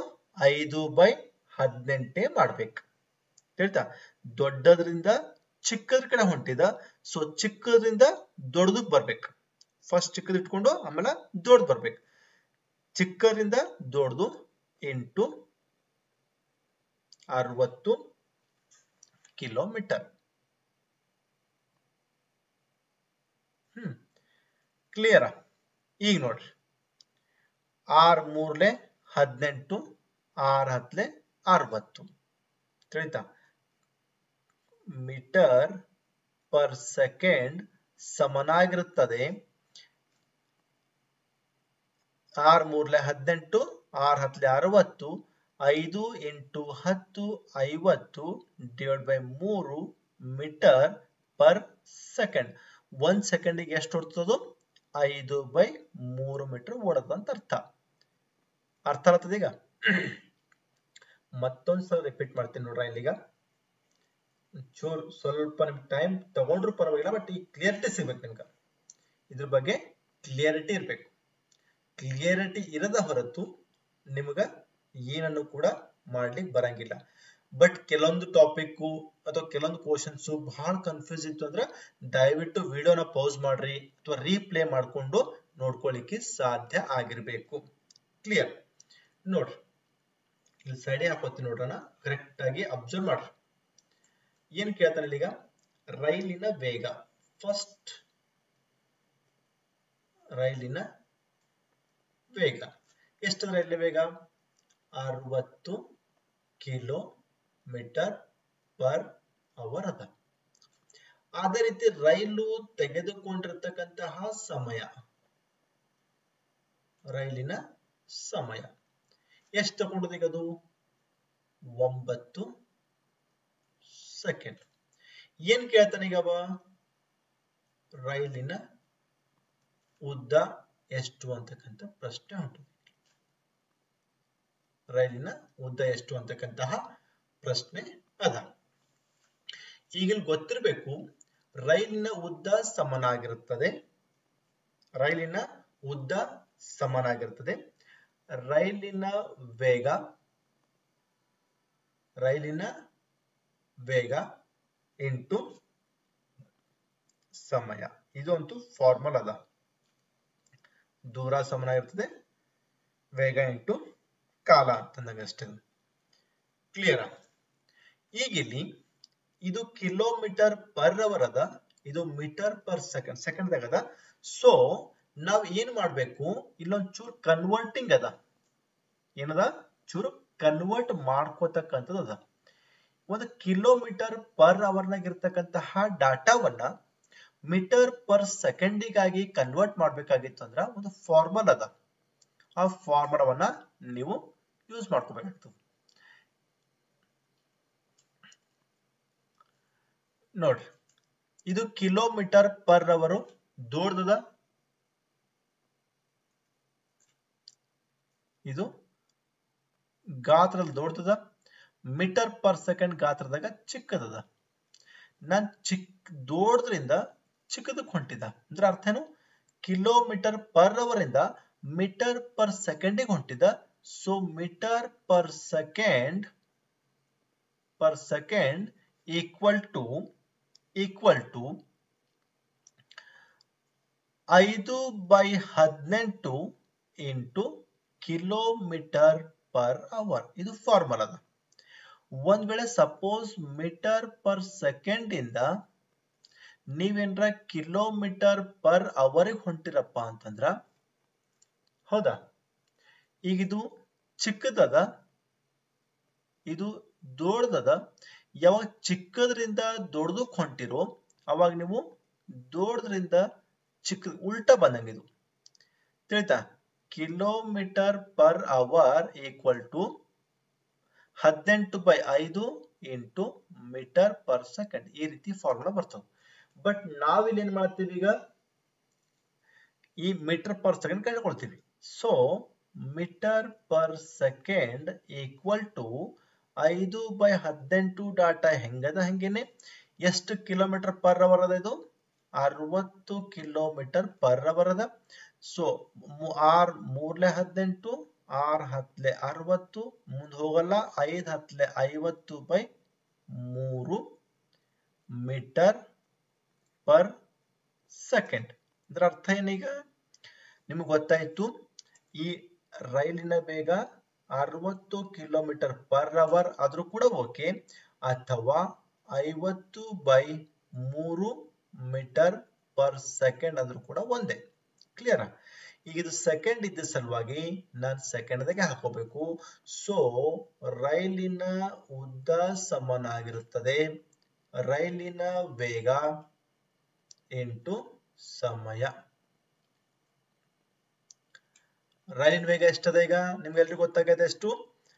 5/18 ಮಾಡ್ಬೇಕು. ಹೇಳ್ತಾ ದೊಡ್ಡದ್ರಿಂದ ಚಿಕ್ಕದ್ರ ಕಡೆ ಹೊಂಟಿದ, ಸೊ ಚಿಕ್ಕದ್ರಿಂದ ದೊಡ್ಡದಕ್ ಬರ್ಬೇಕು. ಫಸ್ಟ್ ಚಿಕ್ಕದ್ ಇಟ್ಕೊಂಡು ಆಮೇಲೆ ದೊಡ್ಡದು ಬರ್ಬೇಕು. ಚಿಕ್ಕದ್ರಿಂದ ದೊಡ್ಡದು ಇಂಟು 60 ಕಿಲೋಮೀಟರ್. ಕ್ಲಿಯರಾ? ಈಗ ನೋಡ್ರಿ, 6 3 18, 6 10 60 ತಿಳಿತಾ. ಮೀಟರ್ ಪರ್ ಸೆಕೆಂಡ್ ಸಮನಾಗಿರುತ್ತದೆ 6 3 18, 6 10 60, 5 × 10 50 /3 ಮೀಟರ್ ಪರ್ ಸೆಕೆಂಡ್. 1 ಸೆಕೆಂಡಿಗೆ ಎಷ್ಟು ಓಡ್ತದೋ 5/3 ಮೀಟರ್ ಓಡದ ಅಂತ ಅರ್ಥ. ಅರ್ಥ ಆಗ್ತದ? ಈಗ ಮತ್ತೊಂದ್ಸಲ ರಿಪೀಟ್ ಮಾಡ್ತೀನಿ ನೋಡ್ರ. ಇಲ್ಲಿಗ ಸ್ವಲ್ಪ ನಿಮ್ಗೆ ಟೈಮ್ ತಗೊಂಡ್ರು ಪರವಾಗಿಲ್ಲ, ಬಟ್ ಈ ಕ್ಲಿಯರಿಟಿ ಸಿಗ್ಬೇಕು ನಿಮ್ಗೆ. ಇದ್ರ ಬಗ್ಗೆ ಕ್ಲಿಯರಿಟಿ ಇರ್ಬೇಕು. ಕ್ಲಿಯರಿಟಿ ಇರದ ಹೊರತು ನಿಮ್ಗ ಏನನ್ನು ಕೂಡ ಮಾಡ್ಲಿಕ್ಕೆ ಬರಂಗಿಲ್ಲ. ಬಟ್ ಕೆಲವೊಂದು ಟಾಪಿಕ್ ಅಥವಾ ಕೆಲವೊಂದು ಕ್ವಶನ್ಸ್ ಬಹಳ ಕನ್ಫ್ಯೂಸ್ ಇತ್ತು ಅಂದ್ರೆ ದಯವಿಟ್ಟು ವಿಡಿಯೋನ ಪೌಸ್ ಮಾಡ್ರಿ ಅಥವಾ ರೀಪ್ಲೇ ಮಾಡ್ಕೊಂಡು ನೋಡ್ಕೊಳ್ಳಿಕ್ಕೆ ಸಾಧ್ಯ ಆಗಿರ್ಬೇಕು. ಕ್ಲಿಯರ್? ನೋಡ್ರಿ ಇಲ್ಲಿ ಸೈಡ್ ಹಾಕೋತೀನಿ ನೋಡ್ರಣ, ಕರೆಕ್ಟ್ ಆಗಿ ಅಬ್ಸರ್ವ್ ಮಾಡ್ರಿ. ಏನ್ ಕೇಳ್ತಾನೆ ಈಗ? ರೈಲಿನ ವೇಗ. ಫಸ್ಟ್ ರೈಲಿನ ವೇಗ ಎಷ್ಟು? ರೈಲಿನ ವೇಗ 60 ಕಿಲೋಮೀಟರ್ ಪರ್ ಅವರ್ ಅದ. ಅದೇ ರೀತಿ ರೈಲು ತೆಗೆದುಕೊಂಡಿರ್ತಕ್ಕಂತಹ ಸಮಯ, ರೈಲಿನ ಸಮಯ ಎಷ್ಟು ತಗೊಂಡದೀಗ? ಅದು 9 ಸೆಕೆಂಡ್. ಏನ್ ಕೇಳ್ತಾನೆ ಈಗ? ರೈಲಿನ ಉದ್ದ ಎಷ್ಟು ಅಂತಕ್ಕಂಥ ಪ್ರಶ್ನೆ ಉಂಟು. ರೈಲಿನ ಉದ್ದ ಎಷ್ಟು ಅಂತಕ್ಕಂತಹ ಪ್ರಶ್ನೆ ಅದ. ಈಗ ಗೊತ್ತಿರಬೇಕು, ರೈಲಿನ ಉದ್ದ ಸಮನಾಗಿರುತ್ತದೆ. ರೈಲಿನ ಉದ್ದ ಸಮನಾಗಿರುತ್ತದೆ. ರೈಲಿನ ವೇಗ ಇಂಟು ಸಮಯ. ಇದೊಂದು ಫಾರ್ಮುಲಾ ಅದ. ದೂರ ಸಮನಾಗಿರ್ತದೆ, ವೇಗ ಇಂಟು ಕಾಲ ಅಂತಂದಾಗ ಅಷ್ಟೇ. ಕ್ಲಿಯರ್? ಈಗ ಇಲ್ಲಿ ಇದು ಕಿಲೋಮೀಟರ್ ಪರ್ ಅವರ್ ಅದ, ಇದು ಮೀಟರ್ ಪರ್ ಸೆಕೆಂಡ್ ಸೆಕೆಂಡ್ ಅದ. ಸೊ ನಾವ್ ಏನ್ ಮಾಡ್ಬೇಕು, ಇಲ್ಲೊಂದ್ ಚೂರು ಕನ್ವರ್ಟಿಂಗ್ ಅದ, ಏನದ ಚೂರು ಕನ್ವರ್ಟ್ ಮಾಡ್ಕೋತಕ್ಕಂಥದ್ದು ಅದ. ಒಂದು ಕಿಲೋಮೀಟರ್ ಪರ್ ಅವರ್ ನಾಗ ಇರ್ತಕ್ಕಂತಹ ಡಾಟಾವನ್ನ ಮೀಟರ್ ಪರ್ ಸೆಕೆಂಡಿಗಾಗಿ ಕನ್ವರ್ಟ್ ಮಾಡ್ಬೇಕಾಗಿತ್ತು ಅಂದ್ರ ಒಂದು ಫಾರ್ಮಲ್ ಅದ. ಆ ಫಾರ್ಮುಲಾವನ್ನ ನೀವು ಯೂಸ್ ಮಾಡ್ಕೋಬೇಕಾಗ್ತದೆ. ನೋಡ್ರಿ, ಇದು ಕಿಲೋಮೀಟರ್ ಪರ್ ಅವರ್ ದೊಡ್ಡದ, ಇದು ಗಾತ್ರದಲ್ಲಿ ದೊಡ್ಡದ, ಮೀಟರ್ ಪರ್ ಸೆಕೆಂಡ್ ಗಾತ್ರದಾಗ ಚಿಕ್ಕದದ. ನಾನ್ ದೊಡ್ಡದ್ರಿಂದ ಚಿಕ್ಕದಕ್ಕೆ ಹೊಂಟಿದ ಅಂದ್ರೆ ಅರ್ಥ ಏನು, ಕಿಲೋಮೀಟರ್ ಪರ್ ಅವರ್ ಇಂದ ಮೀಟರ್ ಪರ್ ಸೆಕೆಂಡಿಗೆ ಹೊಂಟಿದ. So metre per second equal to 5/18 into kilometre per hour. ಇದು ಫಾರ್ಮಲ್ ಅದ. ಒಂದ್ ವೇಳೆ ಸಪೋಸ್ ಮೀಟರ್ ಪರ್ ಸೆಕೆಂಡ್ ಇಂದ ನೀವೇನ್ರ ಕಿಲೋಮೀಟರ್ ಪರ್ ಅವರ್ ಹೊಂಟಿರಪ್ಪ ಅಂತಂದ್ರ, ಹೌದಾ, ಈಗ ಇದು ಚಿಕ್ಕದದ, ಇದು ದೊಡ್ಡದದ. ಯಾವಾಗ ಚಿಕ್ಕದ್ರಿಂದ ದೊಡ್ಡದಕ್ಕೆ ಹೊಂಟಿರೋ ಅವಾಗ ನೀವು ದೊಡ್ಡದ್ರಿಂದ ಚಿಕ್ಕ ಉಲ್ಟಾ ಬಂದಂಗ ಇದು ತಿಳಿತಾ. Kilometre per hour equal to 18/5 into metre per second. ಈ ರೀತಿ ಫಾರ್ಮುಲಾ ಬರ್ತದೆ. ಬಟ್ ನಾವಿಲ್ಲಿ ಏನ್ ಮಾಡ್ತೀವಿ, ಈಗ ಈ ಮೀಟರ್ ಪರ್ ಸೆಕೆಂಡ್ ಕಂಡುಕೊಳ್ತೀವಿ. So metre per second equal to 5/18 data ಹೆಂಗದ ಹಂಗೇನೆ ಎಷ್ಟು ಕಿಲೋಮೀಟರ್ ಪರ್ ಅವರ್ ಅದ, ಇದು 60 ಕಿಲೋಮೀಟರ್ ಪರ್ ಅವರ್ ಅದ. ಸೊ 6×3=18, 6×10=60, ಮುಂದೆ ಹೋಗಲ್ಲ, 5×10=50/3 ಮೀಟರ್ ಪರ್ ಸೆಕೆಂಡ್. ಇದರ ಅರ್ಥ ಏನೀಗ ನಿಮ್ಗೆ ಗೊತ್ತಾಯ್ತು. ಈ ರೈಲಿನ ವೇಗ 60 ಕಿಲೋಮೀಟರ್ ಪರ್ ಅವರ್ ಆದ್ರೂ ಕೂಡ ಓಕೆ, ಅಥವಾ 50/3 ಮೀಟರ್ ಪರ್ ಸೆಕೆಂಡ್ ಆದ್ರೂ ಕೂಡ ಒಂದೇ. ಕ್ಲಿಯರ್? ಈಗ ಇದು ಸೆಕೆಂಡ್ ಇದ್ದ ಸಲುವಾಗಿ ನಾನು ಸೆಕೆಂಡ್ದಾಗೆ ಹಾಕೋಬೇಕು. ಸೊ ರೈಲಿನ ಉದ್ದ ಸಮನಾಗಿರುತ್ತದೆ ರೈಲಿನ ವೇಗ ಇಂಟು ಸಮಯ. ರೈಲಿನ ವೇಗ ಎಷ್ಟದ ಈಗ ನಿಮ್ಗೆಲ್ರಿಗೂ ಗೊತ್ತಾಗೈತೆ, ಎಷ್ಟು?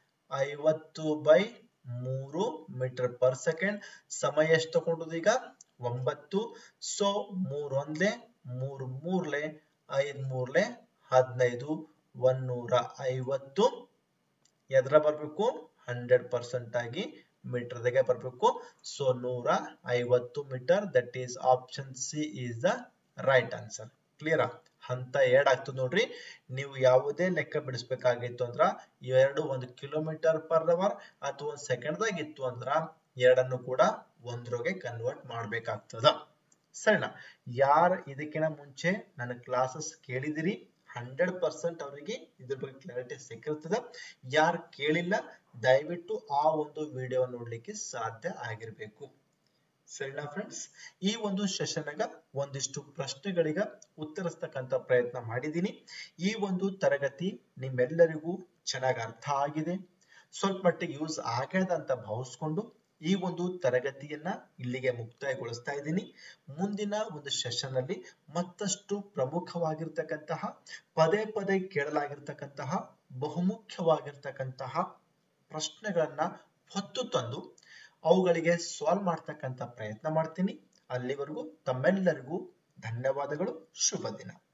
50/3 ಮೀಟರ್ ಪರ್ ಸೆಕೆಂಡ್. ಸಮಯ ಎಷ್ಟು ತಗೊಂಡದು ಈಗ? 9. ಸೊ 3×1 3×3 5×3 15, 150. ಎದ್ರ ಬರ್ಬೇಕು? 100% ಆಗಿ ಮೀಟರ್ದಾಗೆ ಬರ್ಬೇಕು. So 150 metre. That is option C is the right answer. Clear? ಹಂತ 2 ಆಗ್ತದೆ ನೋಡ್ರಿ. ನೀವು ಯಾವುದೇ ಲೆಕ್ಕ ಬಿಡಿಸ್ಬೇಕಾಗಿತ್ತು ಅಂದ್ರ ಇವೆರಡು 1 ಕಿಲೋಮೀಟರ್ ಪರ್ ಅವರ್ ಅಥವಾ 1 ಸೆಕೆಂಡ್ದಾಗ ಇತ್ತು ಅಂದ್ರ ಎರಡನ್ನು ಕೂಡ ಒಂದ್ರೊಗೆ ಕನ್ವರ್ಟ್ ಮಾಡ್ಬೇಕಾಗ್ತದ. ಸರಿನಾ? ಯಾರು ಇದಕ್ಕಿಂತ ಮುಂಚೆ ನನ್ನ ಕ್ಲಾಸಸ್ ಕೇಳಿದಿರಿ 100% ಅವರಿಗೆ ಇದ್ರ ಬಗ್ಗೆ ಕ್ಲಾರಿಟಿ ಸಿಕ್ಕಿರ್ತದ. ಯಾರು ಕೇಳಿಲ್ಲ ದಯವಿಟ್ಟು ಆ ಒಂದು ವಿಡಿಯೋ ನೋಡ್ಲಿಕ್ಕೆ ಸಾಧ್ಯ ಆಗಿರ್ಬೇಕು. ಸರಿನಾ ಫ್ರೆಂಡ್ಸ್? ಈ ಒಂದು ಸೆಷನ್ ಒಂದಿಷ್ಟು ಪ್ರಶ್ನೆಗಳಿಗೆ ಉತ್ತರಿಸ್ತಕ್ಕಂಥ ಪ್ರಯತ್ನ ಮಾಡಿದ್ದೀನಿ. ಈ ಒಂದು ತರಗತಿ ನಿಮ್ಮೆಲ್ಲರಿಗೂ ಚೆನ್ನಾಗಿ ಅರ್ಥ ಆಗಿದೆ, ಸ್ವಲ್ಪ ಮಟ್ಟಿಗೆ ಯೂಸ್ ಆಗ್ಯದ ಅಂತ ಭಾವಿಸ್ಕೊಂಡು ಈ ಒಂದು ತರಗತಿಯನ್ನ ಇಲ್ಲಿಗೆ ಮುಕ್ತಾಯಗೊಳಿಸ್ತಾ ಇದ್ದೀನಿ. ಮುಂದಿನ ಒಂದು ಸೆಷನ್ ಅಲ್ಲಿ ಮತ್ತಷ್ಟು ಪ್ರಮುಖವಾಗಿರ್ತಕ್ಕಂತಹ ಪದೇ ಪದೇ ಕೇಳಲಾಗಿರ್ತಕ್ಕಂತಹ ಬಹುಮುಖ್ಯವಾಗಿರ್ತಕ್ಕಂತಹ ಪ್ರಶ್ನೆಗಳನ್ನ ಹೊತ್ತು ತಂದು ಅವುಗಳಿಗೆ ಸಾಲ್ವ್ ಮಾಡ್ತಕ್ಕಂಥ ಪ್ರಯತ್ನ ಮಾಡ್ತೀನಿ. ಅಲ್ಲಿವರೆಗೂ ತಮ್ಮೆಲ್ಲರಿಗೂ ಧನ್ಯವಾದಗಳು. ಶುಭ ದಿನ.